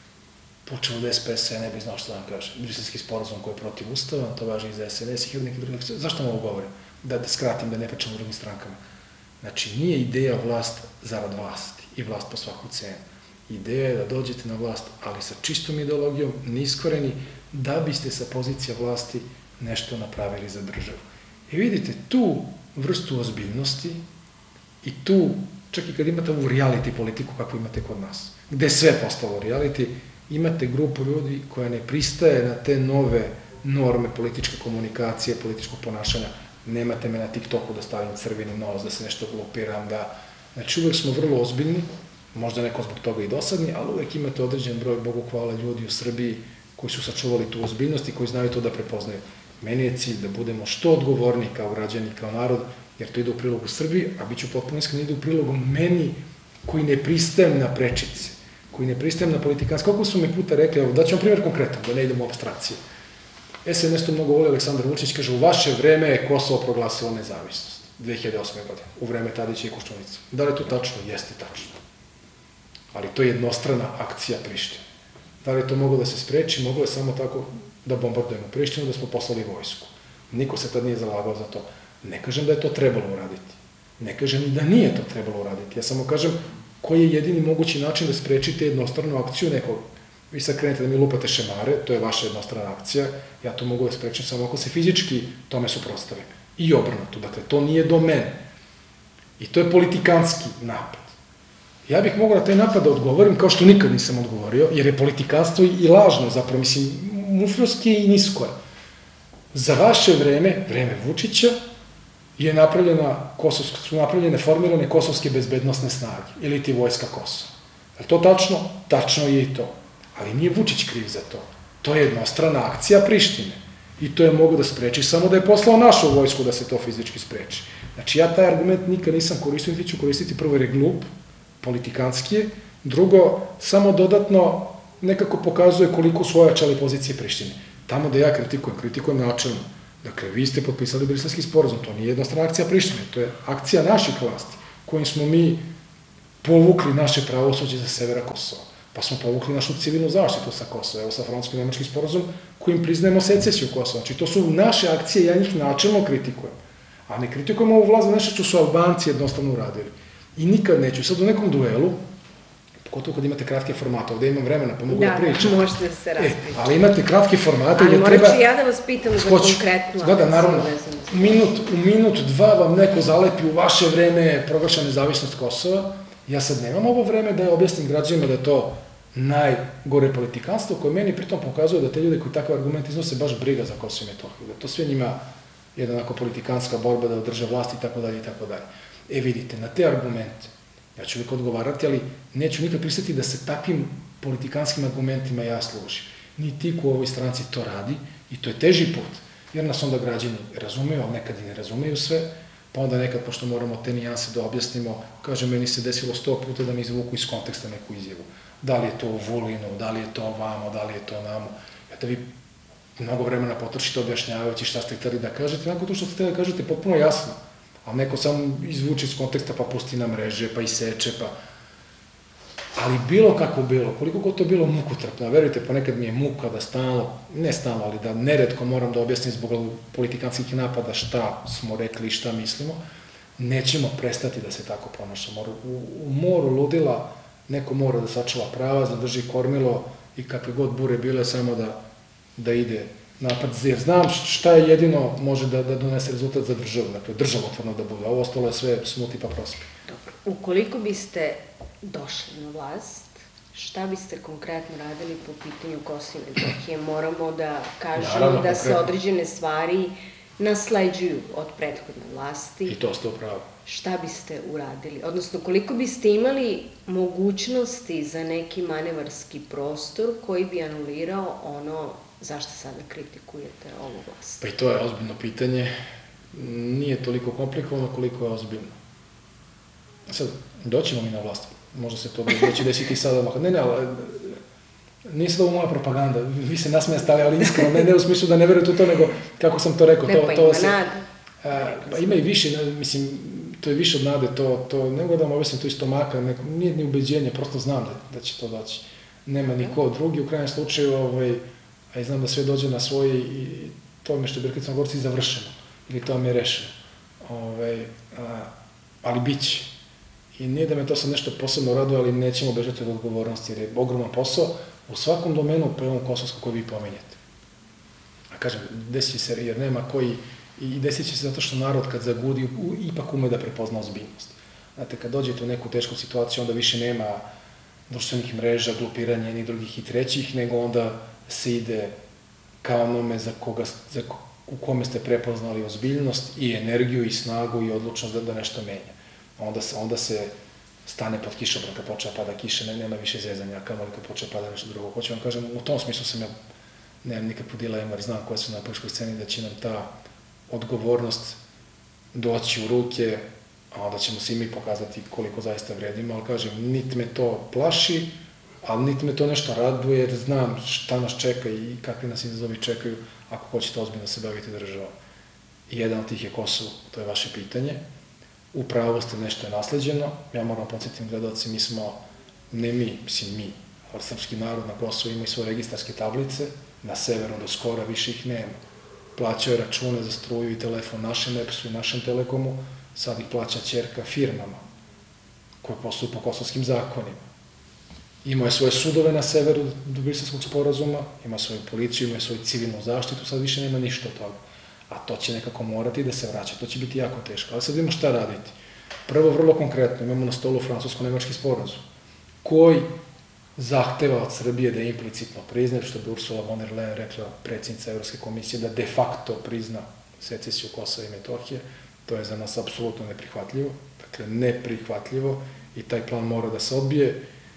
počeo od S P S-a, ja ne bih znao što da vam kažem. Briselski sporazum koji je protiv Ustava, to važi i za S N S i hiljadu nekih drugih. Zašto vam ovo govorim? Da, da skratim, da ne pričam o drugim strankama. Znači, nije ideja vlast zarad vlasti i vlast po svaku cenu. Ideja je da dođete na vlast, ali sa čistom ideologijom, niskvareni, da biste sa pozicija vlasti nešto napravili za državu. I vidite, tu vrstu ozbiljnosti i tu, čak i kad imate ovu reality politiku kakvu imate kod nas, gde je sve postalo reality, imate grupu ljudi koja ne pristaje na te nove norme političke komunikacije, političkog ponašanja. Nemate me na TikToku da stavim crveni nos, da se nešto glupiram, da... Znači, uvek smo vrlo ozbiljni, možda neko zbog toga i dosadni, ali uvek imate određen broj, Bogu hvala, ljudi u Srbiji koji su sačuvali tu ozbiljnost i koji znaju to da prepoznaju. Meni je cilj da budemo što odgovorni kao građani, kao narod, jer to ide u prilogu Srbiji, a bit ću potpuno iskren, ide u prilogu meni koji ne pristajem na prečice, koji ne pristajem na politikanske. Koliko su mi puta rekli, evo, daću vam primjer konkretan, da ne idemo u abstrakcije. S N S to mnogo voli Aleksandar Vučić, kaže, u vaše vreme je Kosovo proglasilo nezavisnost, dve hiljade osme. godine, u vreme Tadića i Koštunice. Da li je to tačno? Jeste tačno. Ali to je jednostrana akcija Prištine. Da li je to moglo da se spreči? Moglo je samo tako da bombardujemo Prištinu, da smo poslali vojsku. Niko se tad nije zalagao za to. Ne kažem da je to trebalo uraditi. Ne kažem i da nije to trebalo uraditi. Ja samo kažem koji je jedini mogući način da sprečite jednostranu akciju nekog. Vi sad krenete da mi lupate šemare, to je vaša jednostrana akcija, ja to mogu da sprečim samo ako se fizički tome suprotstavim. I obrnuto, dakle, to nije do mene. I to je politikanski napad. Ja bih mogao na taj napad da odgovorim kao što nikad nisam odgovorio, jer je politikanstvo i lažno, zapravo, mislim, mufljoski i nisko je. Za vaše vreme, vreme Vučića, je napravljena, su napravljene formirane kosovske bezbednostne snage, ili ti vojska Kosova. Je to tačno? Tačno je i to. Ali nije Vučić kriv za to. To je jednostrana akcija Prištine. I to je mogo da spreči samo da je poslao našu vojsku da se to fizički spreči. Znači, ja taj argument nikad nisam koristio, niti ću koristiti, prvo jer je glup, politikanski je, drugo, samo dodatno nekako pokazuje koliko su ojačali pozicije Prištine. Tamo da ja kritikujem, kritikujem načelno. Dakle, vi ste potpisali Briselski sporazum, to nije jednostrana akcija Prištine, to je akcija naših vlasti, kojim smo mi povukli naše pravosuđe za severa Kosova, pa smo povukli našu civilnu zaštitu sa Kosova, evo sa francusko-nemački sporazum, kojim priznajemo secesiju Kosova. Znači, to su naše akcije, ja njih načelno kritikujem. A ne kritikujem ovu vlast za nešto što su Albanci jednostavno uradili. I nikad neću. Sad u nekom duelu, pogotovo kad imate kratke formate, ovde imam vremena, pa mogu da pričam. Da, možete da se raspričati. Ali imate kratke formate, ali morat ću ja da vas pitam za konkretnu. Da, da, naravno. U minut, dva vam neko zalepi u vaše vreme proglašena nezavisnost Kosova. Ja sad nemam ovo vreme da objasnim građanima da je to najgore politikanstvo, koje meni pritom pokazuje da te ljude koji takav argument iznose baš briga za Kosovo i Metohiju. Da to sve njima jedna onako politikanska borba da održe vlast i tako dalje i tako dalje. E vidite, na te argumente, ja ću uvijek odgovarati, ali neću nikad pristati da se takvim politikanskim argumentima ja služim. Ni ti ko u ovoj stranci to radi i to je teži put. jer nas onda građani razumeju, ali nekad i ne razumeju sve, pa onda nekad, pošto moramo te nijanse da objasnimo, kaže, meni se desilo sto puta da mi izvuku iz konteksta neku izjavu. Da li je to u Vulinu, da li je to ovamo, da li je to namo. Eto, vi mnogo vremena potrošite objašnjavajući šta ste hteli da kažete, nakon to što ste hteli da kažete potpuno jasno, ali neko samo izvuče iz konteksta pa pusti na mreže, pa iseče, pa... Ali bilo kako bilo, koliko god to bilo mukotrpno, verujte, ponekad mi je muka da stalno, ne stalno, ali da neretko moram da objasnim zbog politikanskih napada šta smo rekli i šta mislimo, nećemo prestati da se tako ponašamo. U, u moru ludila neko mora da sačuva prava, da drži kormilo i kakve god bure bile, samo da, da ide napad. Jer znam šta je jedino može da, da donese rezultat za državu, dakle državotvorno da bude, a ovo ostalo je sve smuti pa prospi. Dobro, ukoliko biste došli na vlast, šta biste konkretno radili po pitanju Kosova i Metohije? Moramo da kažemo Naravno, da konkretno. se određene stvari nasleđuju od prethodne vlasti. I to ste upravo. Šta biste uradili? Odnosno, koliko biste imali mogućnosti za neki manevarski prostor koji bi anulirao ono zašto sada kritikujete ovu vlast? Pa i to je ozbiljno pitanje. Nije toliko komplikovano koliko je ozbiljno. Sad, doćemo mi na vlast. Možda se to neće desiti sada. Ne, ne, ali nije sad ovo moja propaganda. Vi se nasmijastali, ali iskreno, ne, ne u smislu da ne verujete u to, nego kako sam to rekao. Ne, to, pa to ima se, nade. Pa ima i više, mislim, to je više od nade, to, to ne mogu da vam objasnim to iz stomaka, neko, nije ni ubeđenje, prosto znam da, da će to doći. Nema niko drugi, u krajem slučaju, ovaj, a i znam da sve dođe na svoje i to mi što bi rekli Crnogorci završeno, ili to mi je rešeno. Ovaj, a, ali bit će. I nije da me to sad nešto posebno raduje, ali nećemo bežati od odgovornosti, jer je ogroman posao u svakom domenu, pa i ovom kosovskom koji vi pomenjete. A kažem, desi se, jer nema koji, i desit će se zato što narod kad zagudi, ipak ume da prepozna ozbiljnost. Znate, kad dođete u neku tešku situaciju, onda više nema društvenih mreža, glupiranja i drugih i trećih, nego onda se ide ka onome za koga, za ko, u kome ste prepoznali ozbiljnost i energiju i snagu i odlučnost da, da nešto menja. Onda se, onda se stane pod kišobran, kad počne pada kiša, ne, nema više zezanja, kamoli kad počne pada nešto drugo. Hoću vam kažem, u tom smislu sam ja, nemam nikakvu dilemu, jer znam koja su na političkoj sceni, da će nam ta odgovornost doći u ruke, a onda ćemo svi mi pokazati koliko zaista vredimo, ali kažem, niti me to plaši, ali niti me to nešto raduje, jer znam šta nas čeka i kakvi nas izazovi čekaju ako hoćete ozbiljno se baviti državom. I jedan od tih je Kosovo, to je vaše pitanje. U pravu ste, nešto je nasleđeno. Ja moram podsjetim gledalci, mi smo, ne mi, mislim mi, ali srpski narod na Kosovu ima i svoje registarske tablice, na severu do skora više ih nema. Plaćaju račune za struju i telefon našem EPS-u i našem Telekomu, sad ih plaća ćerka firmama koje posluju po kosovskim zakonima. Imao je svoje sudove na severu do Briselskog sporazuma, ima svoju policiju, ima svoju civilnu zaštitu, sad više nema ništa od toga. A to će nekako morati da se vraća, to će biti jako teško. Ali sad vidimo šta raditi. Prvo, vrlo konkretno, imamo na stolu francusko-nemački sporazum, koji zahteva od Srbije da implicitno prizna, što bi Ursula von der Leyen rekla, predsjednica Evropske komisije, da de facto prizna secesiju Kosova i Metohije. To je za nas apsolutno neprihvatljivo, dakle neprihvatljivo, i taj plan mora da se odbije.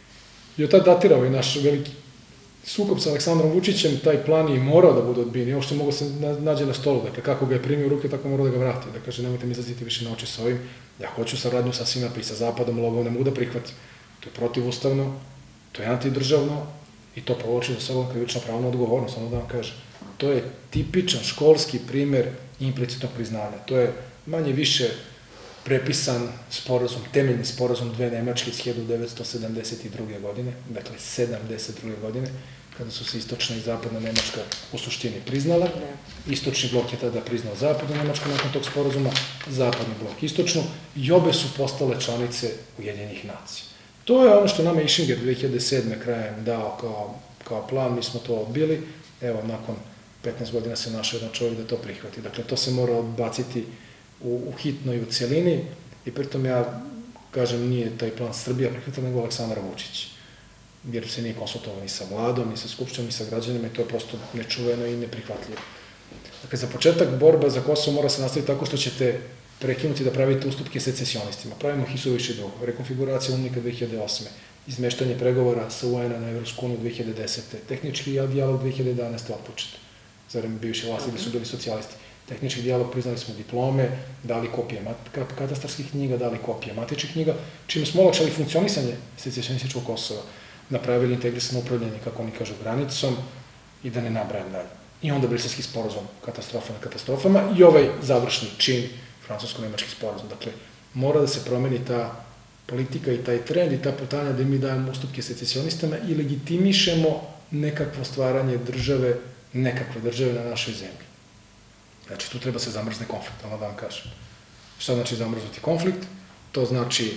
I od tada datirao i naš veliki sukob sa Aleksandrom Vučićem, taj plan je morao da bude odbijen, i ovo što mogo se nađe na stolu, dakle kako ga je primio u ruke, tako mora da ga vrati, da kaže nemojte mi izlaziti više na oči sa ovim, ja hoću saradnju sa svima, pa i sa Zapadom, ali ovo ne mogu da prihvatim. To je protivustavno, to je antidržavno i to povlači za sobom krivično pravnu odgovornost, ono da vam kažem. To je tipičan školski primer implicitnog priznanja. To je manje više prepisan sporazum, temeljni sporazum dve Nemačke iz hiljadu devetsto sedamdeset druge. godine, dakle sedamdeset druge. godine, kada su se istočna i zapadna Nemačka u suštini priznala. Istočni blok je tada priznao zapadnu Nemačku nakon tog sporazuma, zapadni blok istočnu, i obe su postale članice Ujedinjenih nacija. To je ono što nama Ischinger dve hiljade sedme. krajem dao kao, kao plan, mi smo to odbili, evo, nakon petnaest godina se našao jedan čovjek da to prihvati. Dakle, to se mora odbaciti u, u hitno i u cijelini, i pritom ja, kažem, nije taj plan Srbija prihvatila, nego Aleksandar Vučić, jer se nije konsultovao ni sa vladom, ni sa skupštinom, ni sa građanima, i to je prosto nečuveno i neprihvatljivo. Dakle, za početak, borba za Kosovo mora se nastaviti tako što ćete prekinuti da pravite ustupke secesionistima. Pravimo Hisović i drugo, rekonfiguracija UNMIK-a dve hiljade osme. Izmeštanje pregovora sa U N-a na Evropsku uniju dve hiljade desete. Tehnički dijalog dve hiljade jedanaeste. otpočet. za vreme bivše vlasti gde su bili socijalisti. Tehnički dijalog, priznali smo diplome, dali kopije katastarskih knjiga, dali kopije matičnih knjiga, čime smo olakšali funkcionisanje secesionističkog Kosova, napravili integrisano upravljanje, kako oni kažu, granicom i da ne nabrajam dalje. I onda Briselski sporazum, katastrofa na katastrofama i ovaj završni čin, francusko-nemački sporazum. Dakle, mora da se promeni ta politika i taj trend i ta putanja da mi dajemo ustupke secesionistama i legitimišemo nekakvo stvaranje države, nekakve države na našoj zemlji. Znači, tu treba se zamrzne konflikt, ono da vam kažem. Šta znači zamrznuti konflikt? To znači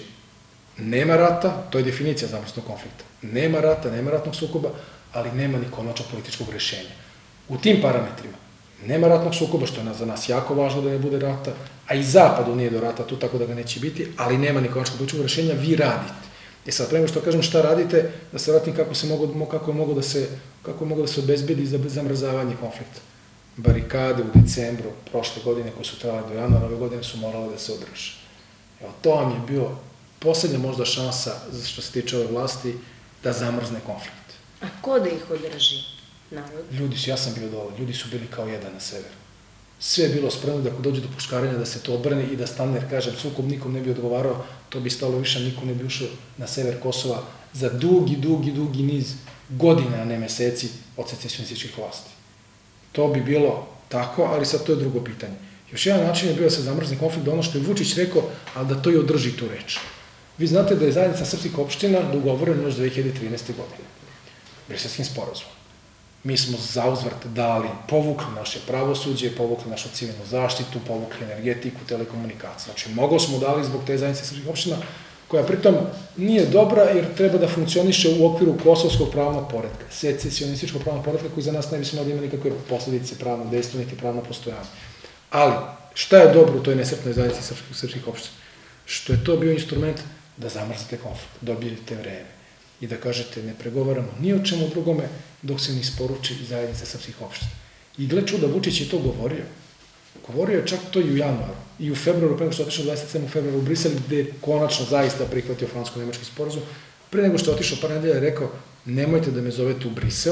nema rata, to je definicija zamrznog konflikta. Nema rata, nema ratnog sukoba, ali nema ni konačnog političkog rešenja. U tim parametrima nema ratnog sukoba, što je za nas jako važno da ne bude rata, a i zapadu nije do rata tu, tako da ga neće biti, ali nema ni konačnog političkog rešenja, vi radite. I sad, prema što kažem šta radite, da se vratim kako, se mogu, kako je mogo da se, kako je mogo da se obezbedi za zamrzavanje konflikta. Barikade u decembru prošle godine, koje su trajale do januara, ove godine su morale da se održe. Evo, to vam je bio poslednja možda šansa, što se tiče ove vlasti, da zamrzne konflikt. A ko da ih održi? Narod? Ljudi su, ja sam bio dole, ljudi su bili kao jedan na severu. Sve je bilo spremno da ako dođe do puškarenja da se to odbrani i da stane, jer kažem, sukob nikom ne bi odgovarao, to bi stalo više, nikom ne bi ušao na sever Kosova za dugi, dugi, dugi niz godina, a ne meseci od secesionističkih vlasti. To bi bilo tako, ali sad to je drugo pitanje. Još jedan način je bio da se zamrzni konflikt, da ono što je Vučić rekao, ali da to i održi tu reč. Vi znate da je zajednica srpskih opština dogovorena još dve hiljade trinaeste. godine, Briselskim sporazumom. Mi smo zauzvrat dali, povukli naše pravosuđe, povukli našu civilnu zaštitu, povukli energetiku, telekomunikacije. Znači, mnogo smo dali zbog te zajednice srpskih opština, koja pritom nije dobra jer treba da funkcioniše u okviru kosovskog pravnog poretka, secesionističkog pravnog poretka koji za nas ne bi smelo da ima nikakve posledice pravnog dejstva, niti pravno postojanje. Ali, šta je dobro u toj nesretnoj zajednici srpskih, srpskih opština? Što je to bio instrument da zamrzate konflikt, dobijete vreme i da kažete ne pregovaramo ni o čemu drugome dok se ne isporuči zajednica srpskih opština. I gle čuda, Vučić je to govorio. Govorio je čak to i u januaru, i u februaru, pre nego što je otišao dvadeset sedmog februara u Brisel, gde je konačno zaista prihvatio francusko-nemački sporazum. Pre nego što je otišao par nedelja je rekao, nemojte da me zovete u Brisel,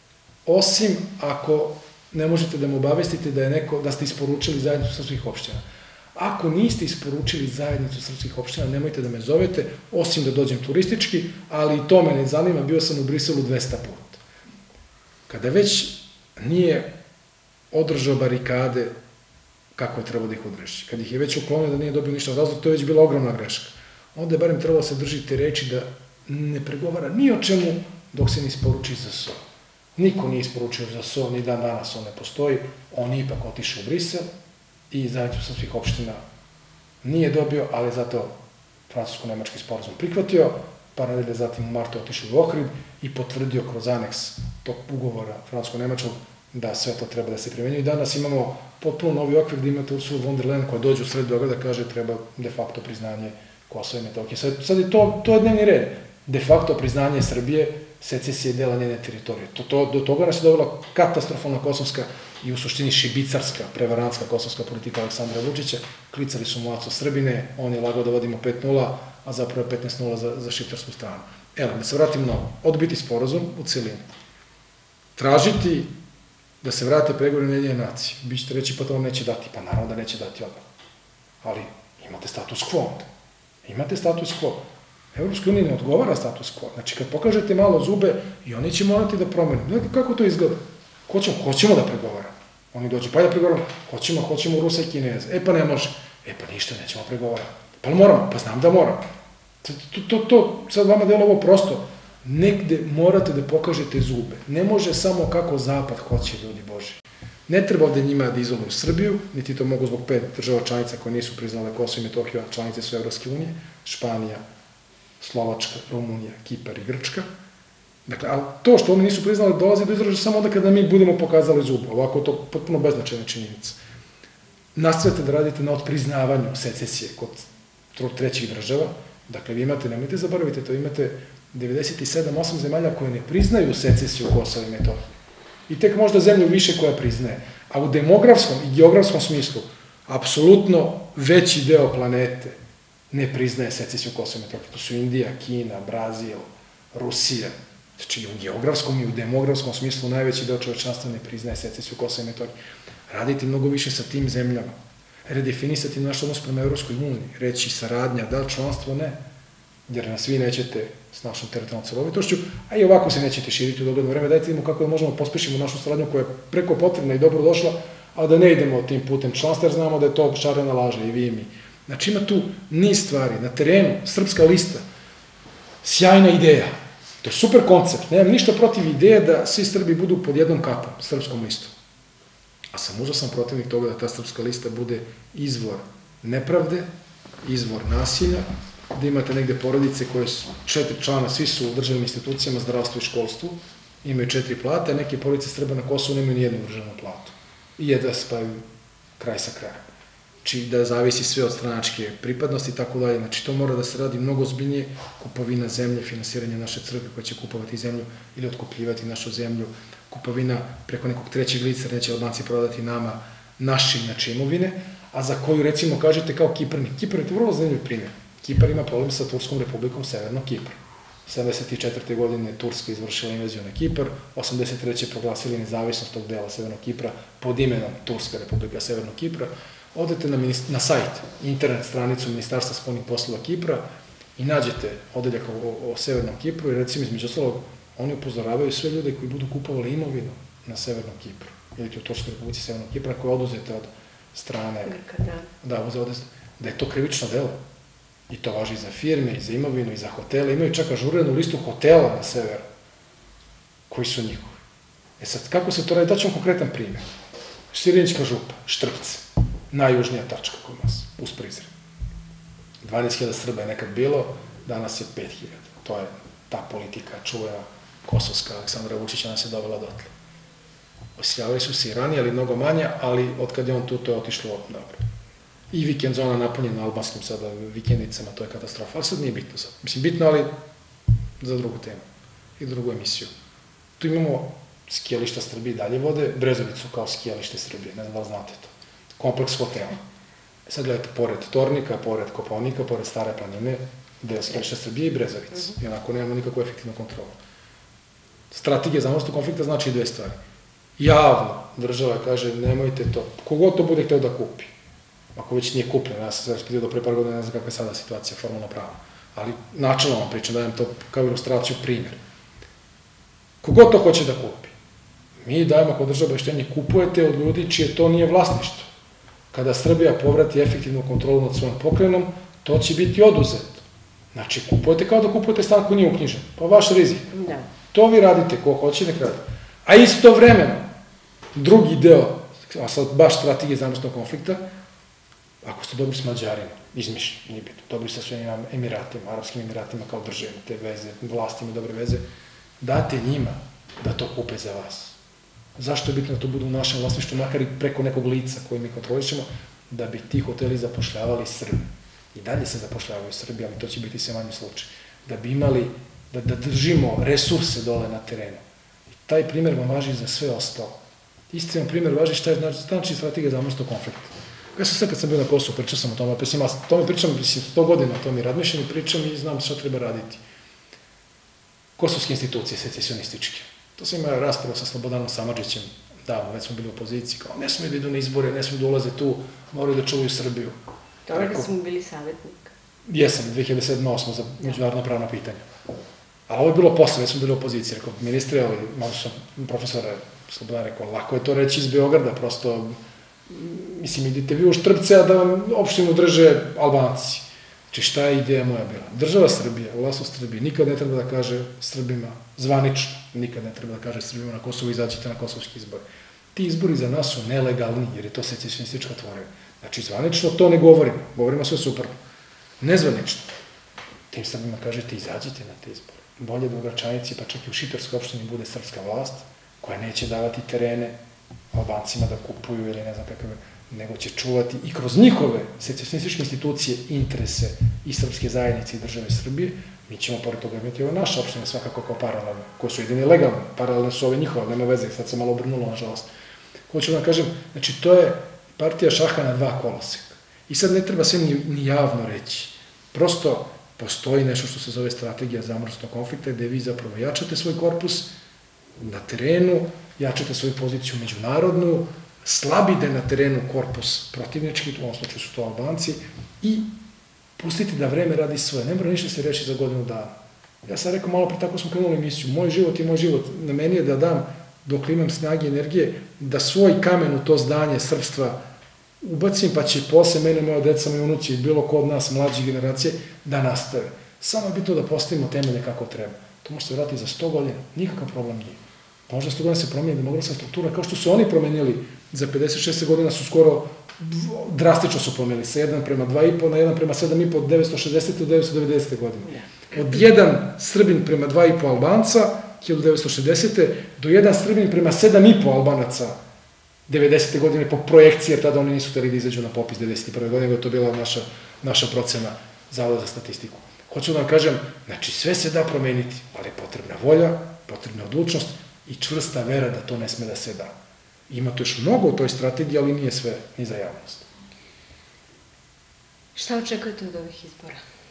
osim ako ne možete da me obavestite da, je neko, da ste isporučili zajednicu srpskih opština. Ako niste isporučili zajednicu srpskih opština, nemojte da me zovete, osim da dođem turistički, ali i to me ne zanima, bio sam u Briselu dvesta puta. Kada već nije održao barikade kako je trebalo da ih odreši, kada ih je već uklonio da nije dobio ništa razlog, to je već bila ogromna greška. Onda je barem trebalo da se držite reči da ne pregovara ni o čemu dok se ne isporuči za S O. Niko nije isporučio za S O, ni dan danas on ne postoji, on je ipak otišao u Brisel i zajednicu srpskih opština nije dobio, ali zato francusko-nemački sporazum prihvatio, par nedelje zatim u martu otišao u Ohrid i potvrdio kroz aneks tog ugovora francusko-nemačkog da sve to treba da se primenjuje. I danas imamo potpuno novi okvir da imate Ursula von der Leyen koja dođe u sred Beograda kaže treba de facto priznanje Kosova i Metohije. Sad, sad je to, to je dnevni red. De facto priznanje Srbije, secesije dela njene teritorije. To, to, do toga nas je dovela katastrofalna kosovska i u suštini šibicarska, prevarantska kosovska politika Aleksandra Vučića. Klicali su mu Aco Srbine, on je lagao da vodimo pet nula, a zapravo je petnaest nula za, za šiptarsku stranu. Evo, da se vratimo na ovo. Odbiti sporazum u celini. Tražiti da se vrate pregovori Ujedinjene nacije. Vi ćete reći, pa to vam neće dati. Pa naravno da neće dati odmah. Ali imate status quo onda. Imate status quo. Evropskoj uniji ne odgovara status quo. Znači, kad pokažete malo zube, i oni će morati da promenu. Znači, kako to izgleda? Hoćemo, hoćemo da pregovaramo. Oni dođu, pa da pregovaramo. Hoćemo, hoćemo Rusa i Kineza. E, pa ne može. E, pa ništa, nećemo pregovarati. Pa moramo? Pa znam da moramo. To, to, to sad vama delo ovo prosto. Negde morate da pokažete zube. Ne može samo kako Zapad hoće, ljudi Boži. Ne treba ovde njima da izoluju Srbiju, niti to mogu zbog pet država članica koje nisu priznale Kosovo i Metohiju, a članice su Evropske unije, Španija, Slovačka, Rumunija, Kipar i Grčka. Dakle, ali to što oni nisu priznali dolazi do izražaja samo onda kada mi budemo pokazali zube. Ovako je to potpuno beznačajna činjenica. Nastavite da radite na otpriznavanju secesije kod trećih država. Dakle, vi imate, nemojte zaboravite to, imate devedeset sedam osam zemalja koje ne priznaju secesiju Kosova i Metohije. I tek možda zemlju više koja priznaje. A u demografskom i geografskom smislu, apsolutno veći deo planete ne priznaje secesiju Kosova i Metohije. To su Indija, Kina, Brazil, Rusija. Znači, i u geografskom i u demografskom smislu najveći deo čovečanstva ne priznaje secesiju Kosova i Metohije. Raditi mnogo više sa tim zemljama. Redefinisati naš odnos prema Evropskoj uniji. Reći saradnja, da, članstvo, ne. Jer nas vi nećete s našom teritorijalnom celovitošću, a i ovako se nećete širiti u dogledno vreme. Dajte vidimo kako da možemo pospešimo našu saradnju koja je preko potrebna i dobro došla, a da ne idemo tim putem članstva, jer znamo da je to šarena laža i vi i mi. Znači, ima tu niz stvari. Na terenu, Srpska lista, sjajna ideja. To je super koncept. Nemam ništa protiv ideje da svi Srbi budu pod jednom kapom, Srpskom listom. A sam užasan protivnik toga da ta Srpska lista bude izvor nepravde, izvor nasilja, da imate negde porodice koje su četiri člana, svi su u državnim institucijama, zdravstvu i školstvu, imaju četiri plate, a neke porodice Srba na Kosovu nemaju nijednu državnu platu. I jedva spaju kraj sa krajem. Znači da zavisi sve od stranačke pripadnosti i tako dalje. Znači to mora da se radi mnogo ozbiljnije, kupovina zemlje, finansiranje naše crkve koja će kupovati zemlju ili otkupljivati našu zemlju, kupovina preko nekog trećeg lica, neće Albanci prodati nama naše inače imovine, a za koju recimo kažete kao Kiprni. Kipar je to vrlo zanimljiv primjer. Kipar ima problem sa Turskom republikom Severnog Kipra. sedamdeset četvrte godine Turska izvršila invaziju na Kipar, osamdeset treće proglasili nezavisnost tog dela Severnog Kipra pod imenom Turska republika Severnog Kipra. Odete na, na sajt, internet stranicu Ministarstva spoljnih poslova Kipra i nađete odeljak o, o Severnom Kipru i recimo između ostalog oni upozoravaju sve ljude koji budu kupovali imovinu na Severnom Kipru ili u Turskoj republici Severnog Kipra koja je oduzete od strane Grka, da. Da, oduzete, da je to krivično delo. I to važi i za firme, i za imovinu, i za hotele. Imaju čak ažurenu listu hotela na severu, koji su njihovi. E sad, kako se to radi? Daću vam konkretan primjer. Sirinička župa, Štrpce, najjužnija tačka kod nas, uz Prizren. dvanaest hiljada Srba je nekad bilo, danas je pet hiljada. To je ta politika čuvena kosovska, Aleksandra Vučića nas je dovela dotle. Osiljavali su se i ranije, ali mnogo manje, ali od kad je on tu, to je otišlo dobro. I vikend zona napunjena albanskim sada vikendicama, to je katastrofa. Ali sad nije bitno sad. Mislim, bitno, ali za drugu temu i drugu emisiju. Tu imamo skijališta Srbije dalje vode, Brezovicu kao skijalište Srbije, ne znam da li znate to. Kompleks hotela. E sad gledajte, pored Tornika, pored Kopaonika, pored Stare planine, deo skijališta Srbije i Brezovic. I onako nemamo nikakvu efektivnu kontrolu. Strategija zamostu konflikta znači dve stvari. Javno država kaže, nemojte to, kogod to bude hteo da kupi. Ako već nije kupljeno, ja sam se raspitio do pre par godina, ne znam kakva je sada situacija, formalno pravo. Ali načelno vam pričam, dajem to kao ilustraciju, primjer. Kogod to hoće da kupi, mi dajemo kao država obaveštenje, kupujete od ljudi čije to nije vlasništvo. Kada Srbija povrati efektivnu kontrolu nad svojom pokrajinom, to će biti oduzeto. Znači, kupujete kao da kupujete stan koji nije uknjižen, pa vaš rizik. Da. To vi radite, ko hoće, nek radi. A istovremeno, drugi deo, a sad baš strategije zamestnog konflikta, ako ste dobri s Mađarima, izmišljeni, nije bitno, dobri sa svojim Emiratima, Arapskim Emiratima kao državom, te veze, vlastima dobre veze, date njima da to kupe za vas. Zašto je bitno da to bude u našem vlasništvu, makar i preko nekog lica koji mi kontrolišemo, da bi ti hoteli zapošljavali Srbi. I dalje se zapošljavaju Srbi, ali to će biti sve manji slučaj. Da bi imali, da, da držimo resurse dole na terenu. I taj primjer vam važi za sve ostalo. Isti vam primjer važi šta je znači, znači strategija zamrstnog konflikta. Ja sam sve kad sam bio na Kosovu, pričao sam o tome, pa ja tome pričam, mislim, sto godina o tome razmišljam i pričam i znam šta treba raditi. Kosovske institucije, secesionističke. To sam imao raspravu sa Slobodanom Samardžićem, davno, već smo bili u opoziciji, kao ne smiju da idu na izbore, ne smiju da ulaze tu, moraju da čuvaju Srbiju. Toga da smo bili savjetnik. Jesam, dve hiljade sedme osme za međunarodna pravna pitanja. Ali ovo je bilo posle, već smo bili u opoziciji, rekao, ministre, ali malo sam profesora Slobodan rekao, lako je to reći iz Beograda, prosto, mislim, idite vi u Štrpce, a da vam opštinu drže Albanci. Znači, šta je ideja moja bila? Država Srbija, vlast Srbije, nikad ne treba da kaže Srbima zvanično, nikad ne treba da kaže Srbima na Kosovu, izađite na kosovski izbor. Ti izbori za nas su nelegalni, jer je to secesionistička tvorevina. Znači, zvanično to ne govorimo, govorimo sve suprotno. Nezvanično. Tim Srbima kažete, izađite na te izbore. Bolje da u Gračanici, pa čak i u Šiptarskoj opštini bude srpska vlast, koja neće davati terene Albancima da kupuju ili ne znam kakav, nego će čuvati i kroz njihove secesionističke institucije interese i srpske zajednice i države Srbije. Mi ćemo pored toga imati ove naše opštine svakako kao paralelne, koje su jedine legalne, paralelne su ove njihove, nema veze, sad se malo obrnulo, nažalost. Hoću da vam kažem, znači to je partija šaha na dva koloseka. I sad ne treba sve ni, ni javno reći. Prosto postoji nešto što se zove strategija zamrznutom konflikta, gde vi zapravo jačate svoj korpus na terenu, jačate svoju poziciju međunarodnu, slabite na terenu korpus protivnički, u ovom slučaju su to Albanci, i pustite da vreme radi svoje. Ne mora ništa se reći za godinu dana. Ja sam rekao malo pre tako smo krenuli emisiju, moj život i moj život na meni je da dam, dok imam snage i energije, da svoj kamen u to zdanje srpstva ubacim, pa će posle mene, moja deca, moji unuci i bilo ko od nas, mlađe generacije, da nastave. Samo je bitno da postavimo temelje kako treba. To može se vratiti za sto godina, nikakav problem nije. Možda sto godina se promijeni demografska struktura, kao što su oni promenili za pedeset šest godina su skoro drastično su promenili, sa jedan prema dva i po na jedan prema sedam i po od devetsto šezdesete do devetsto devedesete godine. Od jedan Srbin prema dva i po Albanca, hiljadu devetsto šezdesete do jedan Srbin prema sedam i po Albanaca devedesete godine po projekciji, jer tada oni nisu hteli da izađu na popis devedeset prve godine, nego je to bila naša, naša procena Zavoda za statistiku. Hoću da vam kažem, znači sve se da promeniti, ali je potrebna volja, potrebna odlučnost i čvrsta vera da to ne sme da se da. Ima to još mnogo u toj strategiji, ali nije sve ni za javnost. Šta očekujete od ovih izbora?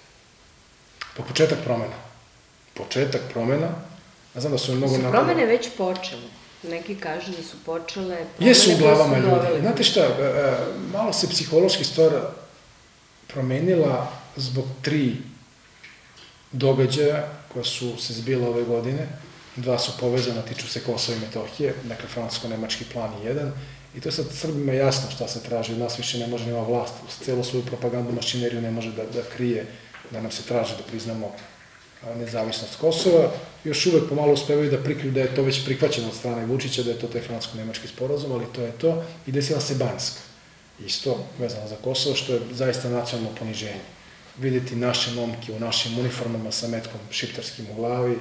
Pa početak promena. Početak promena. Ja znam da su mnogo... Su promene već počele. Neki kažu da su počele... Jesu u glavama ljudi. Znate šta, malo se psihološki stvar promenila zbog tri događaja koja su se zbila ove godine. Dva su povezana, tiču se Kosova i Metohije, dakle francusko-nemački plan je jedan. I to je sad Srbima jasno šta se traži. Od nas više ne može nema vlast. Uz celu svoju propagandnu mašineriju ne može da, da krije da nam se traži da priznamo nezavisnost Kosova. Još uvek pomalo uspevaju da prikriju da je to već prihvaćeno od strane Vučića, da je to taj francusko-nemački sporazum, ali to je to. I desila se Banjska. Isto vezano za Kosovo, što je zaista nacionalno poniženje. Vidjeti naše momke u našim uniformama sa metkom šiptarskim u glavi,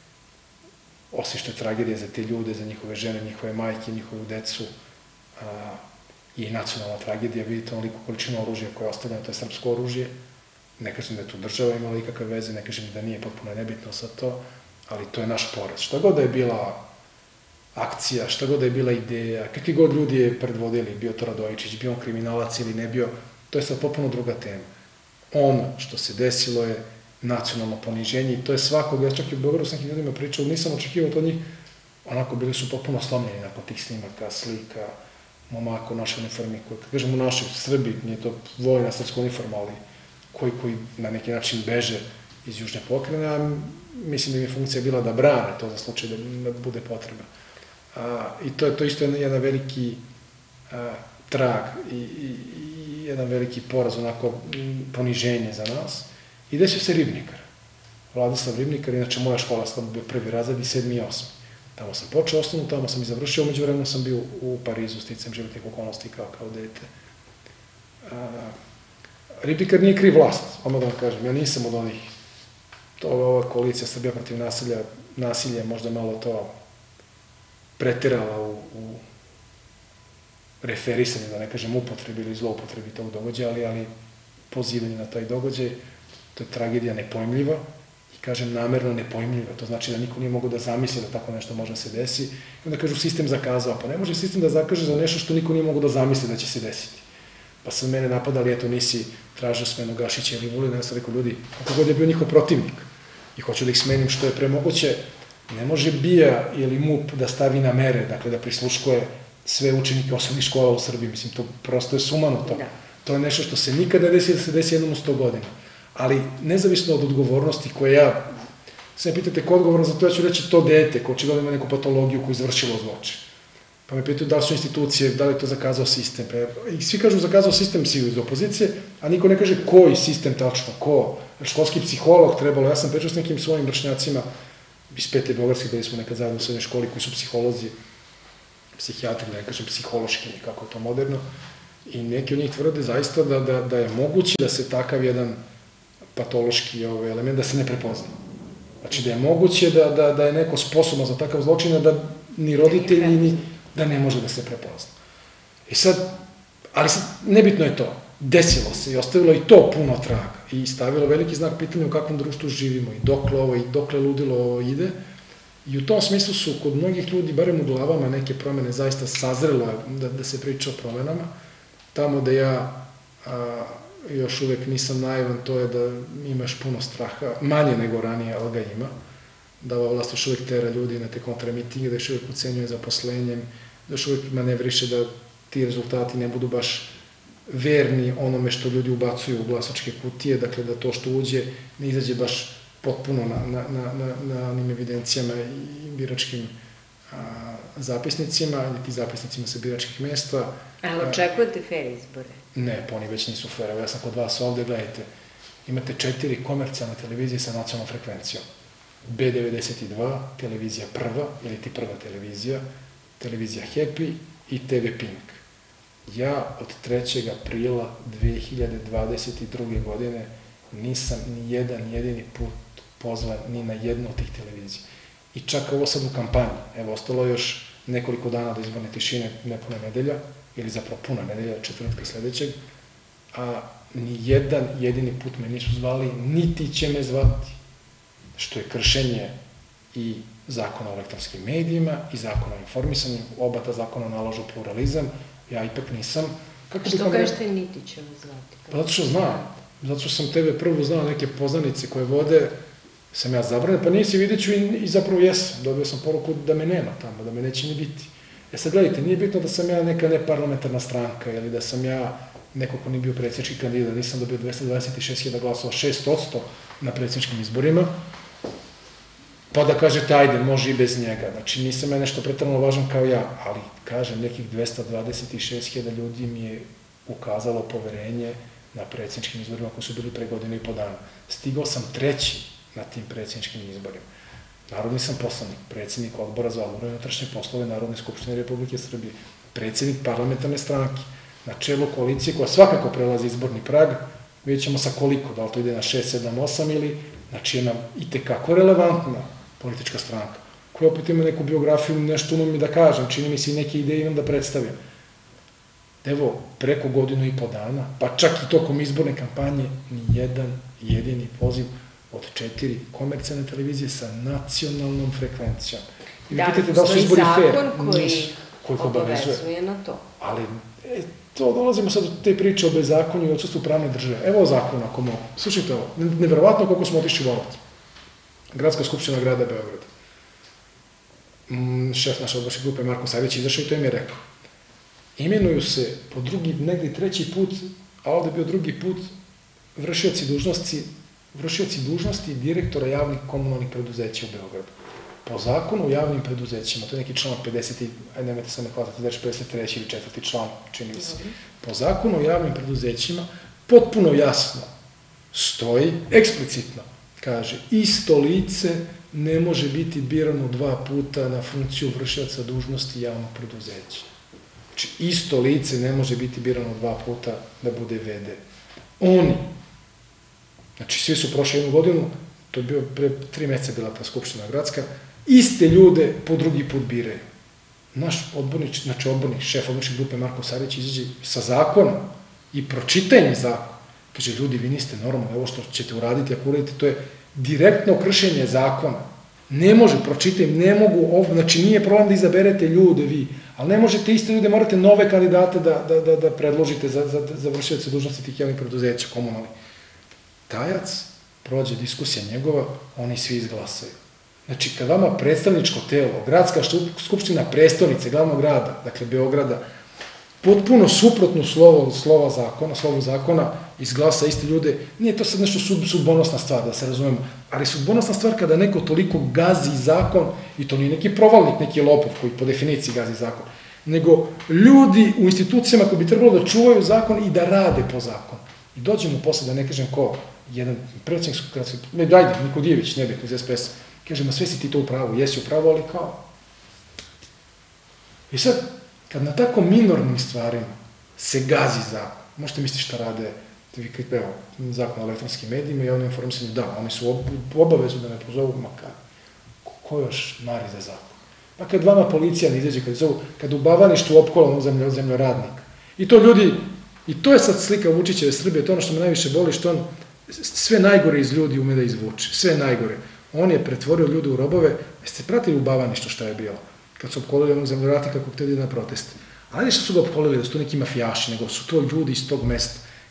osim što je tragedija za te ljude, za njihove žene, njihove majke, njihovu decu, a, i nacionalna tragedija, vidite onoliko količinu oružja koje je ostavljeno, to je srpsko oružje. Ne kažem da je tu država imala ikakve veze, ne kažem da nije potpuno nebitno sa to, ali to je naš poraz. Šta god da je bila akcija, šta god da je bila ideja, kakvi god ljudi je predvodili, bio to Radojičić, bio on kriminalac ili ne bio, to je sad potpuno druga tema. Ono što se desilo je nacionalno poniženje i to je svakog, ja čak i u Beogradu sam ljudima pričao, nisam očekivao to od njih, onako bili su potpuno slomljeni nakon tih snimaka, slika, momaka u našoj uniformi, koji, kažem u našoj Srbiji, nije to vojna srpska uniforma, ali koji, koji na neki način beže iz južne pokrajine, a mislim da mi je funkcija bila da brane to za slučaj da, da bude potreba. A, I to je to isto jedan, jedan veliki a, trag i, i, i jedan veliki poraz, onako poniženje za nas. I desio se Ribnikar. Vladislav Ribnikar, inače moja škola sam bio prvi razred i sedmi i osmi. Tamo sam počeo osnovnu, tamo sam i završio, umeđu vremenu sam bio u Parizu, sticam životnih okolnosti kao, kao dete. A, Ribnikar nije kriv vlast, odmah da vam kažem, ja nisam od onih, to ova koalicija Srbija protiv nasilja, nasilje možda malo to pretirala u, u referisanju, da ne kažem upotrebi ili zloupotrebi tog događaja, ali, ali pozivanje na taj događaj, to je tragedija nepojmljiva i kažem namerno nepojmljiva, to znači da niko nije mogo da zamisli da tako nešto može se desi. I onda kažu sistem zakazao, pa ne može sistem da zakaže za nešto što niko nije mogo da zamisli da će se desiti. Pa sam mene napadali, eto nisi tražio smenu Gašića ili Vulina, ja sam rekao ljudi, kako god je bio njihov protivnik i hoću da ih smenim što je premoguće, ne može BIA ili MUP da stavi na mere, dakle da prisluškuje sve učenike osnovnih škola u Srbiji, mislim, to prosto je sumano to. To je nešto što se nikada ne desi, da se desi jednom u sto godina. Ali, nezavisno od odgovornosti koje ja, sve pitate ko je odgovoran za to, ja ću reći to dete, ko očigledno ima neku patologiju koju izvršilo zločin. Pa me pitaju da li su institucije, da li je to zakazao sistem. I svi kažu zakazao sistem, svi iz opozicije, a niko ne kaže koji sistem tačno, ko. Školski psiholog trebalo, ja sam pričao s nekim svojim vršnjacima iz Pete Beogradske, gde smo nekad zajedno u srednjoj školi, koji su psiholozi, psihijatri, da ne kažem psihološki, kako je to moderno, i neki od njih tvrde zaista da, da, da je moguće da se takav jedan patološki ovaj, element, da se ne prepozna. Znači da je moguće da, da, da je neko sposoban za takav zločin, da ni roditelji, ni da ne može da se prepozna. I sad, ali sad, nebitno je to, desilo se i ostavilo i to puno traga i stavilo veliki znak pitanja u kakvom društvu živimo i dokle ovo i dokle ludilo ovo ide. I u tom smislu su kod mnogih ljudi, barem u glavama, neke promene zaista sazrelo da, da se priča o promenama. Tamo da ja a, još uvek nisam naivan, to je da imaš puno straha, manje nego ranije, ali ga ima, da ova vlast još uvek tera ljudi na te kontramitinge, da još uvek ucenjuje zaposlenjem, da još uvek manevriše da ti rezultati ne budu baš verni onome što ljudi ubacuju u glasačke kutije, dakle da to što uđe ne izađe baš potpuno na, na, na, na, na onim evidencijama i biračkim a, zapisnicima, ili ti zapisnicima sa biračkih mesta. Ali očekujete fair izbore? Ne, pa oni već nisu fair. Evo ja sam kod vas ovde, gledajte, imate četiri komercijalne televizije sa nacionalnom frekvencijom. B devedeset dva, televizija Prva, ili ti Prva televizija, televizija Happy i te ve Pink. Ja od trećeg aprila dve hiljade dvadeset druge. godine nisam ni jedan jedini put pozvan ni na jednu od tih televizija. I čak ovo sad u kampanji, evo, ostalo još nekoliko dana do izborne tišine, nepuna nedelja, ili zapravo puna nedelja, četvrtka sledećeg, a ni jedan jedini put me nisu zvali, niti će me zvati, što je kršenje i zakona o elektronskim medijima i zakona o informisanju, oba ta zakona nalažu pluralizam, ja ipak nisam. Kako što kažete niti će me zvati? Pa zato što znam, zato što sam tebe prvo znao neke poznanice koje vode, sam ja zabranjen, pa nisi, vidjet ću i, i zapravo jesam, dobio sam poruku da me nema tamo, da me neće ni biti. E sad gledajte, nije bitno da sam ja neka neparlamentarna stranka ili da sam ja neko ko nije bio predsjednički kandidat, nisam dobio dvesta dvadeset šest hiljada glasova, šest posto na predsjedničkim izborima, pa da kažete, ajde, može i bez njega. Znači, nisam ja nešto pretarano važan kao ja, ali, kažem, nekih dvesta dvadeset šest hiljada ljudi mi je ukazalo poverenje na predsjedničkim izborima koji su bili pre godinu i po dana. Stigao sam treći na tim predsjedničkim izborima. Narodni sam poslanik, predsjednik odbora za odbranu i unutrašnje poslove Narodne skupštine Republike Srbije, predsjednik parlamentarne stranke, na čelu koalicije koja svakako prelazi izborni prag, vidjet ćemo sa koliko, da li to ide na šest, sedam, osam ili, znači je nam i tekako relevantna politička stranka, koja opet ima neku biografiju, nešto umem i da kažem, čini mi se i neke ideje imam da predstavim. Evo, preko godinu i po dana, pa čak i tokom izborne kampanje, ni jedan jedini poziv od četiri komercijalne televizije sa nacionalnom frekvencijom. I da, pitate da li su izbori fair? Zakon koji, koji obavezuje na to. Ali, e, to dolazimo sad do te priče o bezakonju i odsustvu pravne države. Evo zakon, ako mogu. Slušajte ovo, neverovatno koliko smo otišli u Valac. Gradska skupština grada Beograda. Mm, šef naše odborske grupe Marko Savić izašao i to im je rekao. Imenuju se po drugi, negdje treći put, a ovde je bio drugi put, vršioci dužnosti vršioci dužnosti direktora javnih komunalnih preduzeća u Beogradu. Po zakonu o javnim preduzećima, to je neki član pedeset, ajde nemojte sam ne hvatati, znači pedeset treći ili četvrti član, čini mi se. Po zakonu o javnim preduzećima potpuno jasno stoji, eksplicitno, kaže, isto lice ne može biti birano dva puta na funkciju vršioca dužnosti javnog preduzeća. Znači, isto lice ne može biti birano dva puta da bude ve de. Oni, znači, svi su prošli jednu godinu, to je bio pre tri meseca bila ta skupština gradska, iste ljude po drugi put biraju. Naš odbornik, znači odbornik, šef odborničke grupe Marko Sarić izađe sa zakonom i pročita im zakon. Kaže, ljudi, vi niste normalni, ovo što ćete uraditi, ako uradite, to je direktno kršenje zakona. Ne može, pročita im, ne mogu, znači nije problem da izaberete ljude vi, ali ne možete iste ljude, morate nove kandidate da, da, da, da predložite za, za, za vršioce dužnosti tih javnih preduzeća, komunalnih. Tajac, prođe diskusija njegova, oni svi izglasaju. Znači, kad vama predstavničko telo, gradska skupština prestonice glavnog grada, dakle Beograda, potpuno suprotno slovo, slova zakona, slovu zakona, izglasa iste ljude, nije to sad nešto sud, sudbonosna stvar, da se razumemo, ali sudbonosna stvar kada neko toliko gazi zakon, i to nije neki provalnik, neki lopov koji po definiciji gazi zakon, nego ljudi u institucijama koji bi trebalo da čuvaju zakon i da rade po zakonu. I dođemo posle, da ne kažem ko, jedan predsjednik, ne, dajde, Nikodijević, nebitno iz es pe es, kaže, ma sve si ti to u pravu, jesi u pravu, ali kao. I sad, kad na tako minornim stvarima se gazi zakon, možete misliti šta rade, evo, zakon o elektronskim medijima i javnom informisanju, da, oni su u obavezu da me pozovu, ma kad, ko još mari za zakon? Pa kad vama policija ne izađe, kad zovu, kad u Bavaništu opkola onog zemljo, zemljoradnika. I to ljudi, i to je sad slika Vučićeve Srbije, to je ono što me najviše boli, što on sve najgore iz ljudi ume da izvuče, sve najgore. On je pretvorio ljude u robove, jeste pratili u Bavaništu šta je bilo, kad su opkolili onog zemljoradnika kako hteli na proteste. Ali što su ga opkolili, da su to neki mafijaši, nego su to ljudi iz tog mesta.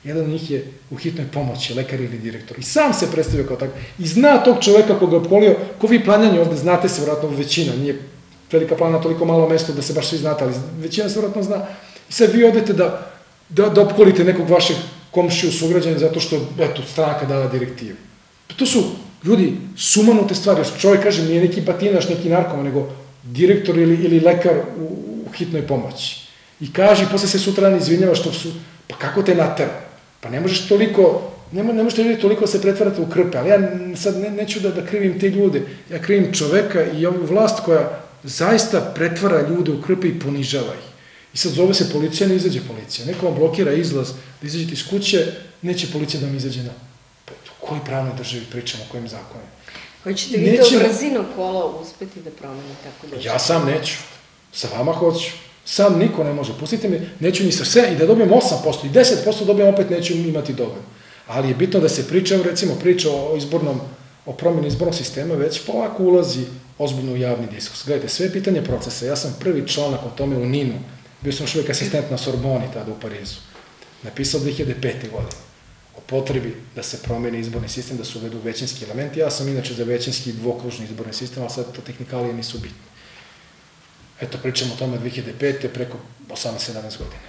Jedan od njih je u hitnoj pomoći, lekar ili direktor. I sam se predstavio kao tako. I zna tog čoveka koga je opkolio, ko vi planjanje ovde, znate se vjerojatno većina, nije Velika Plana toliko malo mesto da se baš svi znate, ali većina se vjerojatno zna. I sad vi odete da, da, da opkolite nekog vašeg komšiju sugrađana zato što, eto, stranka dala direktivu. To su, ljudi, sumanute stvari. Još čovjek, kažem, nije neki batinaš, neki narkoman, nego direktor ili, ili lekar u, u hitnoj pomoći. I kaže, i posle se sutradan izvinjava što su, pa kako te natera? Pa ne možeš toliko, ne, ne možete ljudi toliko se pretvarati u krpe, ali ja sad ne, neću da, da krivim te ljude, ja krivim čoveka i ovu vlast koja zaista pretvara ljude u krpe i ponižava ih. I sad zove se policija, ne izađe policija. Neko vam blokira izlaz da izađete iz kuće, neće policija da vam izađe na... Pa, u kojoj pravnoj državi pričamo, o kojim zakonima? Hoćete vi to brzino kola uspeti da promeni tako da... Ja sam neću. Sa vama hoću. Sam niko ne može. Pustite mi, neću ni sa sve, i da dobijem osam posto i deset posto dobijem, opet neću imati dovoljno. Ali je bitno da se priča, recimo, priča o izbornom, o promjeni izbornog sistema, već polako ulazi ozbiljno u javni diskurs. Gledajte, sve je pitanje procesa. Ja sam prvi članak o tome u Ninu, bio sam još uvijek asistent na Sorboni tada u Parizu, napisao dve hiljade pete. godine o potrebi da se promeni izborni sistem, da se uvedu većinski elementi. Ja sam inače za većinski dvokružni izborni sistem, ali sad to tehnikalije nisu bitne. Eto, pričamo o tome dve hiljade pete. preko osamnaest sedamnaest godina.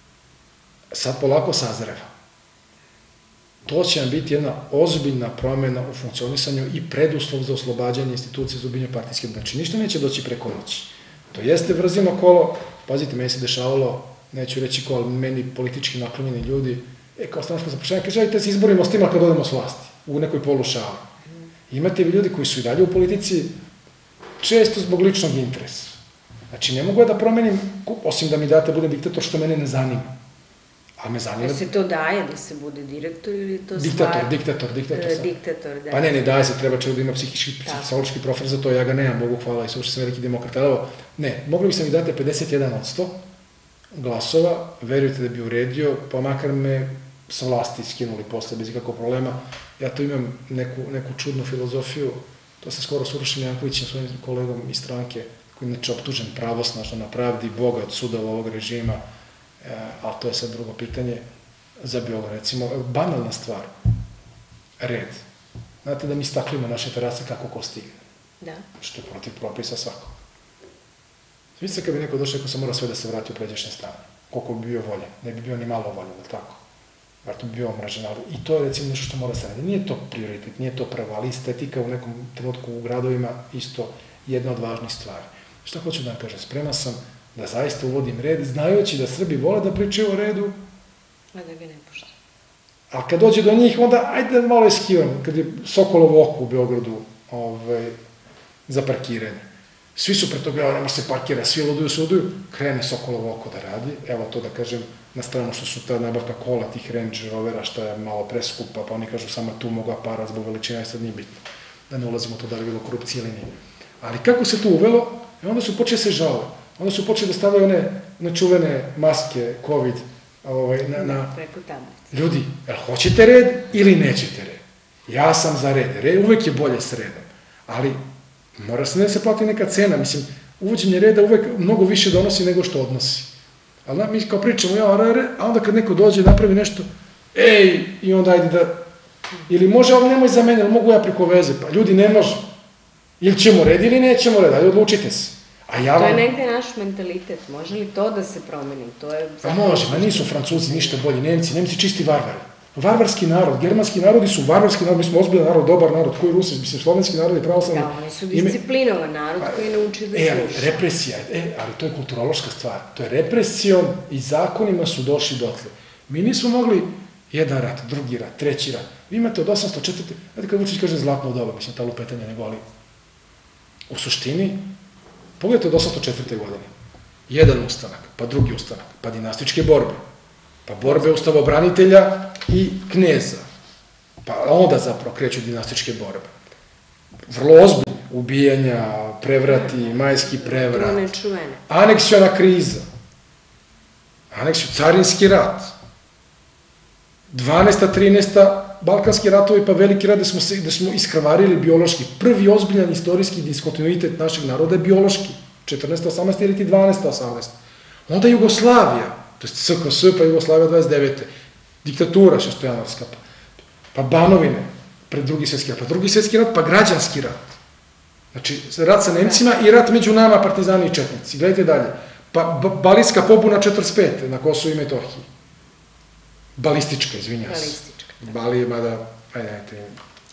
Sad polako sazreva. To će nam biti jedna ozbiljna promjena u funkcionisanju i preduslov za oslobađanje institucije za ubiljanje partijske. Znači, ništa neće doći preko noći. To jeste vrzino kolo, pazite, meni se dešavalo, neću reći ko, ali meni politički naklonjeni ljudi, e, kao stranačko zapošljavanje, kaže, želite se izborimo s tima kad odemo s vlasti, u nekoj polušavi. Imate vi ljudi koji su i dalje u politici, često zbog ličnog interesa. Znači, ne mogu ja da promenim, osim da mi date budem diktator, što mene ne zanima. A me zanima... Da se to daje da se bude direktor ili to stvar... Diktator, diktator, diktator. Diktator, da. Pa ne, ne daje se, treba čovjek da ima psihički, psihološki profil za to, ja ga nemam, Bogu hvala, i sušće sam veliki demokrat. Evo, ne, mogli bi sam mi date pedeset jedan odsto glasova, verujte da bi uredio, pa makar me sa vlasti skinuli posle, bez ikakvog problema. Ja tu imam neku, neku čudnu filozofiju, to sam skoro s Urošem Jankovićem, svojim kolegom iz stranke, koji je neče optužen pravosnažno na pravdi Boga od sudova ovog režima, e, ali to je sad drugo pitanje, za biolo, recimo, banalna stvar, red. Znate da mi staklimo naše terase kako ko stigne. Da. Što je protiv propisa svakog. Vidite se kad bi neko došao, ako sam mora sve da se vrati u pređašnje stanje, koliko bi bio voljen, ne bi bio ni malo voljen, da tako? Bar to bi bio omražen, ali i to je recimo nešto što mora se raditi. Nije to prioritet, nije to pravo, ali estetika u nekom trenutku u gradovima isto jedna od važnih stvari. Šta hoću da vam kažem? Spreman sam da zaista uvodim red, znajući da Srbi vole da pričaju o redu, a da ga ne pušta. A kad dođe do njih, onda ajde da malo eskivam, kad je Sokolovo oko u Beogradu ovaj, za parkiranje. Svi su pre toga, nema se parkira, svi luduju, suduju, krene Sokolovo oko da radi, evo to da kažem, na stranu što su ta nabavka kola, tih Range Rovera, što je malo preskupa, pa oni kažu samo tu mogu aparat zbog veličina, i sad nije bitno, da ne ulazimo to da li bilo korupcije ili nije. Ali kako se to uvelo, i onda su počeli se žale, onda su počeli da stavljaju one nečuvene maske, COVID, ovaj, na, na... Preko tablice. Ljudi, jel hoćete red ili nećete red? Ja sam za red, red uvek je bolje s redom, ali mora se ne se plati neka cena, mislim, uvođenje reda uvek mnogo više donosi nego što odnosi. Ali mi kao pričamo, ja, a onda kad neko dođe i napravi nešto, ej, i onda ajde da... Ili može, ali nemoj za mene, ali mogu ja preko veze. Pa ljudi, ne može. Ili ćemo red ili nećemo red, ajde odlučite se. A ja vam... To je negde naš mentalitet, može li to da se promeni? To je... Pa može, ma nisu Francuzi ništa bolji, Nemci, Nemci čisti varvari. Varvarski narod, germanski narodi su varvarski narod, mi smo ozbiljan narod, dobar narod, koji Rusi, mislim, slovenski narod je pravoslavni. Da, oni su disciplinovan narod koji ne uči da sluša. E, ali represija, e, ali to je kulturološka stvar, to je represijom i zakonima su došli dotle. Mi nismo mogli jedan rat, drugi rat, treći rat. Vi imate od osamsto četvrte. Znate kad Vučić kaže zlatno doba, mislim, ta lupetanja nego, ali u suštini, pogledajte od osamsto četvrte. godine. Jedan ustanak, pa drugi ustanak, pa dinastičke borbe, pa borbe ustavobranitelja i kneza, pa onda zapravo kreću dinastičke borbe. Vrlo ozbiljne, ubijanja, prevrati, majski prevrat, aneksiona kriza, aneksio, carinski rat, dvanaesta, trinaesta, balkanski ratovi, pa veliki rat, gde smo iskrvarili biološki. Prvi ozbiljan istorijski diskontinuitet našeg naroda je biološki, četrnaesta, osamnaesta ili dvanaesta, osamnaesta. Onda Jugoslavija, to je C K S, pa Jugoslavija dvadeset devete. diktatura šestojanuarska, pa, pa Banovine pred drugi svjetski rat, pa drugi svjetski rat, pa građanski rat. Znači, rat sa Nemcima i rat među nama, partizani i četnici. Gledajte dalje. Pa Balijska pobuna četrdeset pete na Kosovu i Metohiji. Balistička, izvinjam se. Balistička. Balije, mada, ajde, ajde,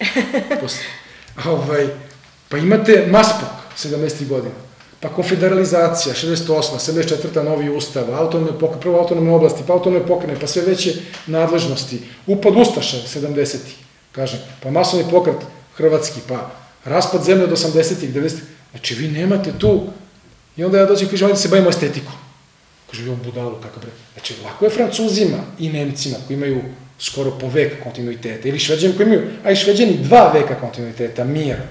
ovaj, pa imate Maspok, sedamdesetih godina, pa konfederalizacija, šezdeset osma, sedamdeset četvrta novi ustav, autonomne pokrene, prvo autonomne oblasti, pa autonomne pokrene, pa sve veće nadležnosti, upad Ustaša, sedamdesetih, kažem, pa masovni pokret hrvatski, pa raspad zemlje od osamdesetih, devedesetih, znači vi nemate tu, i onda ja dođem i kažem, ajde se bavimo estetikom. Kaže, vi on budalu, kakav bre. Znači, lako je Francuzima i Nemcima koji imaju skoro po vek kontinuiteta, ili Šveđani koji imaju, a i Šveđani dva veka kontinuiteta, mira,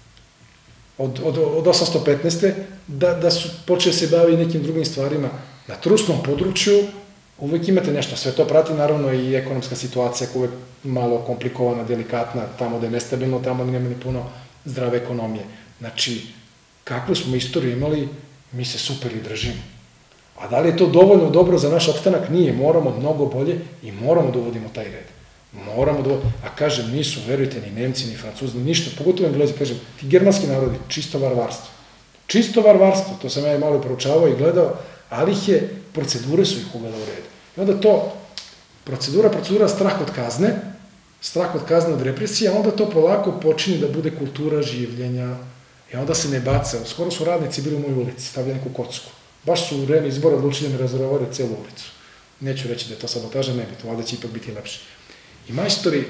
od, od, od osamsto petnaeste. Da, da su počeli se bavi nekim drugim stvarima na trusnom području, uvek imate nešto, sve to prati naravno i ekonomska situacija koja je uvek malo komplikovana, delikatna, tamo da je nestabilno, tamo da nema ni puno zdrave ekonomije. Znači, kakvu smo istoriju imali, mi se super i držimo. A da li je to dovoljno dobro za naš opstanak? Nije, moramo mnogo bolje i moramo da uvodimo taj red. Moramo da, a kažem, nisu, verujte, ni Nemci, ni Francuzi, ni ništa, pogotovo Englezi, kažem, ti germanski narodi, čisto varvarstvo. Čisto varvarstvo, to sam ja malo proučavao i gledao, ali ih je, procedure su ih uvela u red. I onda to, procedura, procedura, strah od kazne, strah od kazne od represije, a onda to polako počinje da bude kultura življenja, i onda se ne baca. Skoro su radnici bili u mojoj ulici, stavljali neku kocku. Baš su u vreme izbora odlučili da mi razrovore celu ulicu. Neću reći da je to sabotaža, ne bi to, valjda će ipak biti lepše. I majstori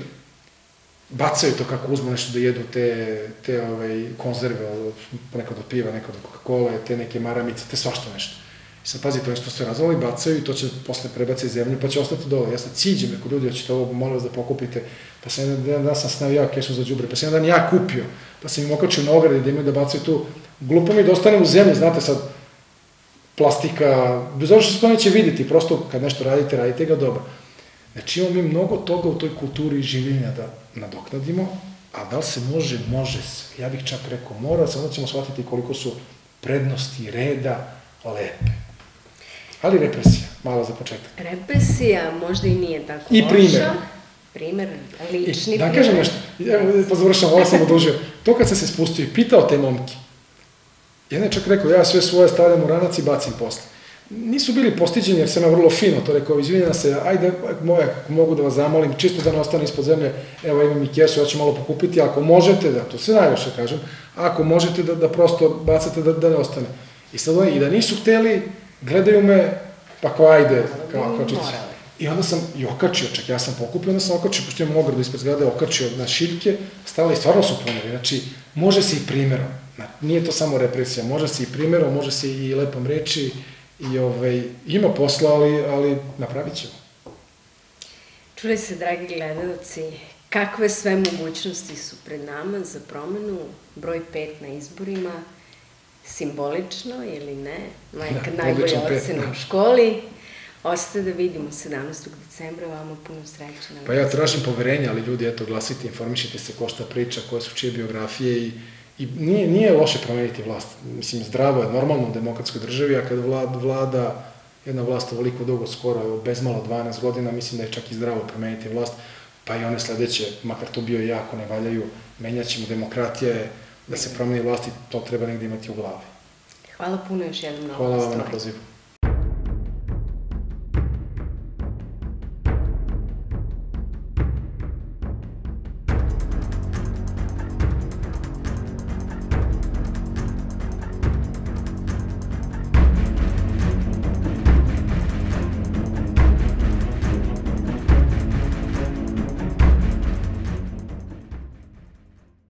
bacaju to kako uzmu nešto da jedu, te, te ovaj, konzerve, nekad od piva, nekad od Coca-Cola, te neke maramice, te svašta nešto. I sad pazite, oni su to sve razvali, bacaju i to će posle prebaciti zemlju, pa će ostati dole. Ja sad ciđem, ako ljudi hoćete ovo, molim vas da pokupite, pa sam jedan dan sam snavio ja kesu za đubre, pa sam jedan dan ja kupio, pa sam im okačio na ogradi da imaju da bacaju tu. Glupo mi da ostane u zemlji, znate sad, plastika, bez obzira što se to neće vidjeti, prosto kad nešto radite, radite ga dobro. Znači imamo mi mnogo toga u toj kulturi življenja da nadoknadimo, a da li se može, može se. Ja bih čak rekao, mora, sad onda ćemo shvatiti koliko su prednosti reda lepe. Ali represija, malo za početak. Represija možda i nije tako loša. I primer. Primer, lični primer. Da kažem nešto, evo, pa završam, ovo sam odužio. To kad sam se spustio i pitao te momke, jedan je čak rekao, ja sve svoje stavljam u ranac i bacim posle. Nisu bili postiđeni jer sam ja vrlo fino to rekao, izvinjam se, ajde, moja, ako mogu da vas zamolim, čisto da ne ostane ispod zemlje, evo imam i kesu, ja ću malo pokupiti, ako možete, da, to se najviše kažem, ako možete da, da prosto bacate da, da ne ostane. I sad oni, i da nisu hteli, gledaju me, pa kao ajde, kao okačici. I onda sam i okačio, čak ja sam pokupio, onda sam okačio, pošto imam ogradu ispred zgrade, okačio na šiljke, stavili, stvarno su punili, znači, može se i primjerom, nije to samo represija, može se i primjerom, može se i lepom reči, i ovaj, ima posla, ali, ali napravit ćemo. Čuli se, dragi gledalci, kakve sve mogućnosti su pred nama za promenu, broj pet na izborima, simbolično ili ne, majka najbolje ocena u školi. Ostaje da vidimo sedamnaestog decembra, vama puno sreće. Pa ja tražim poverenja, ali ljudi, eto, glasite, informišite se ko šta priča, koje su čije biografije i I nije, nije loše promeniti vlast. Mislim, zdravo je, normalno u demokratskoj državi, a kada vlad, vlada jedna vlast ovoliko dugo, skoro, bez malo dvanaest godina, mislim da je čak i zdravo promeniti vlast, pa i one sledeće, makar to bio i jako ne valjaju, menjat ćemo, demokratija je, da se promeni vlast i to treba negde imati u glavi. Hvala puno još jednom na Hvala vam na pozivu.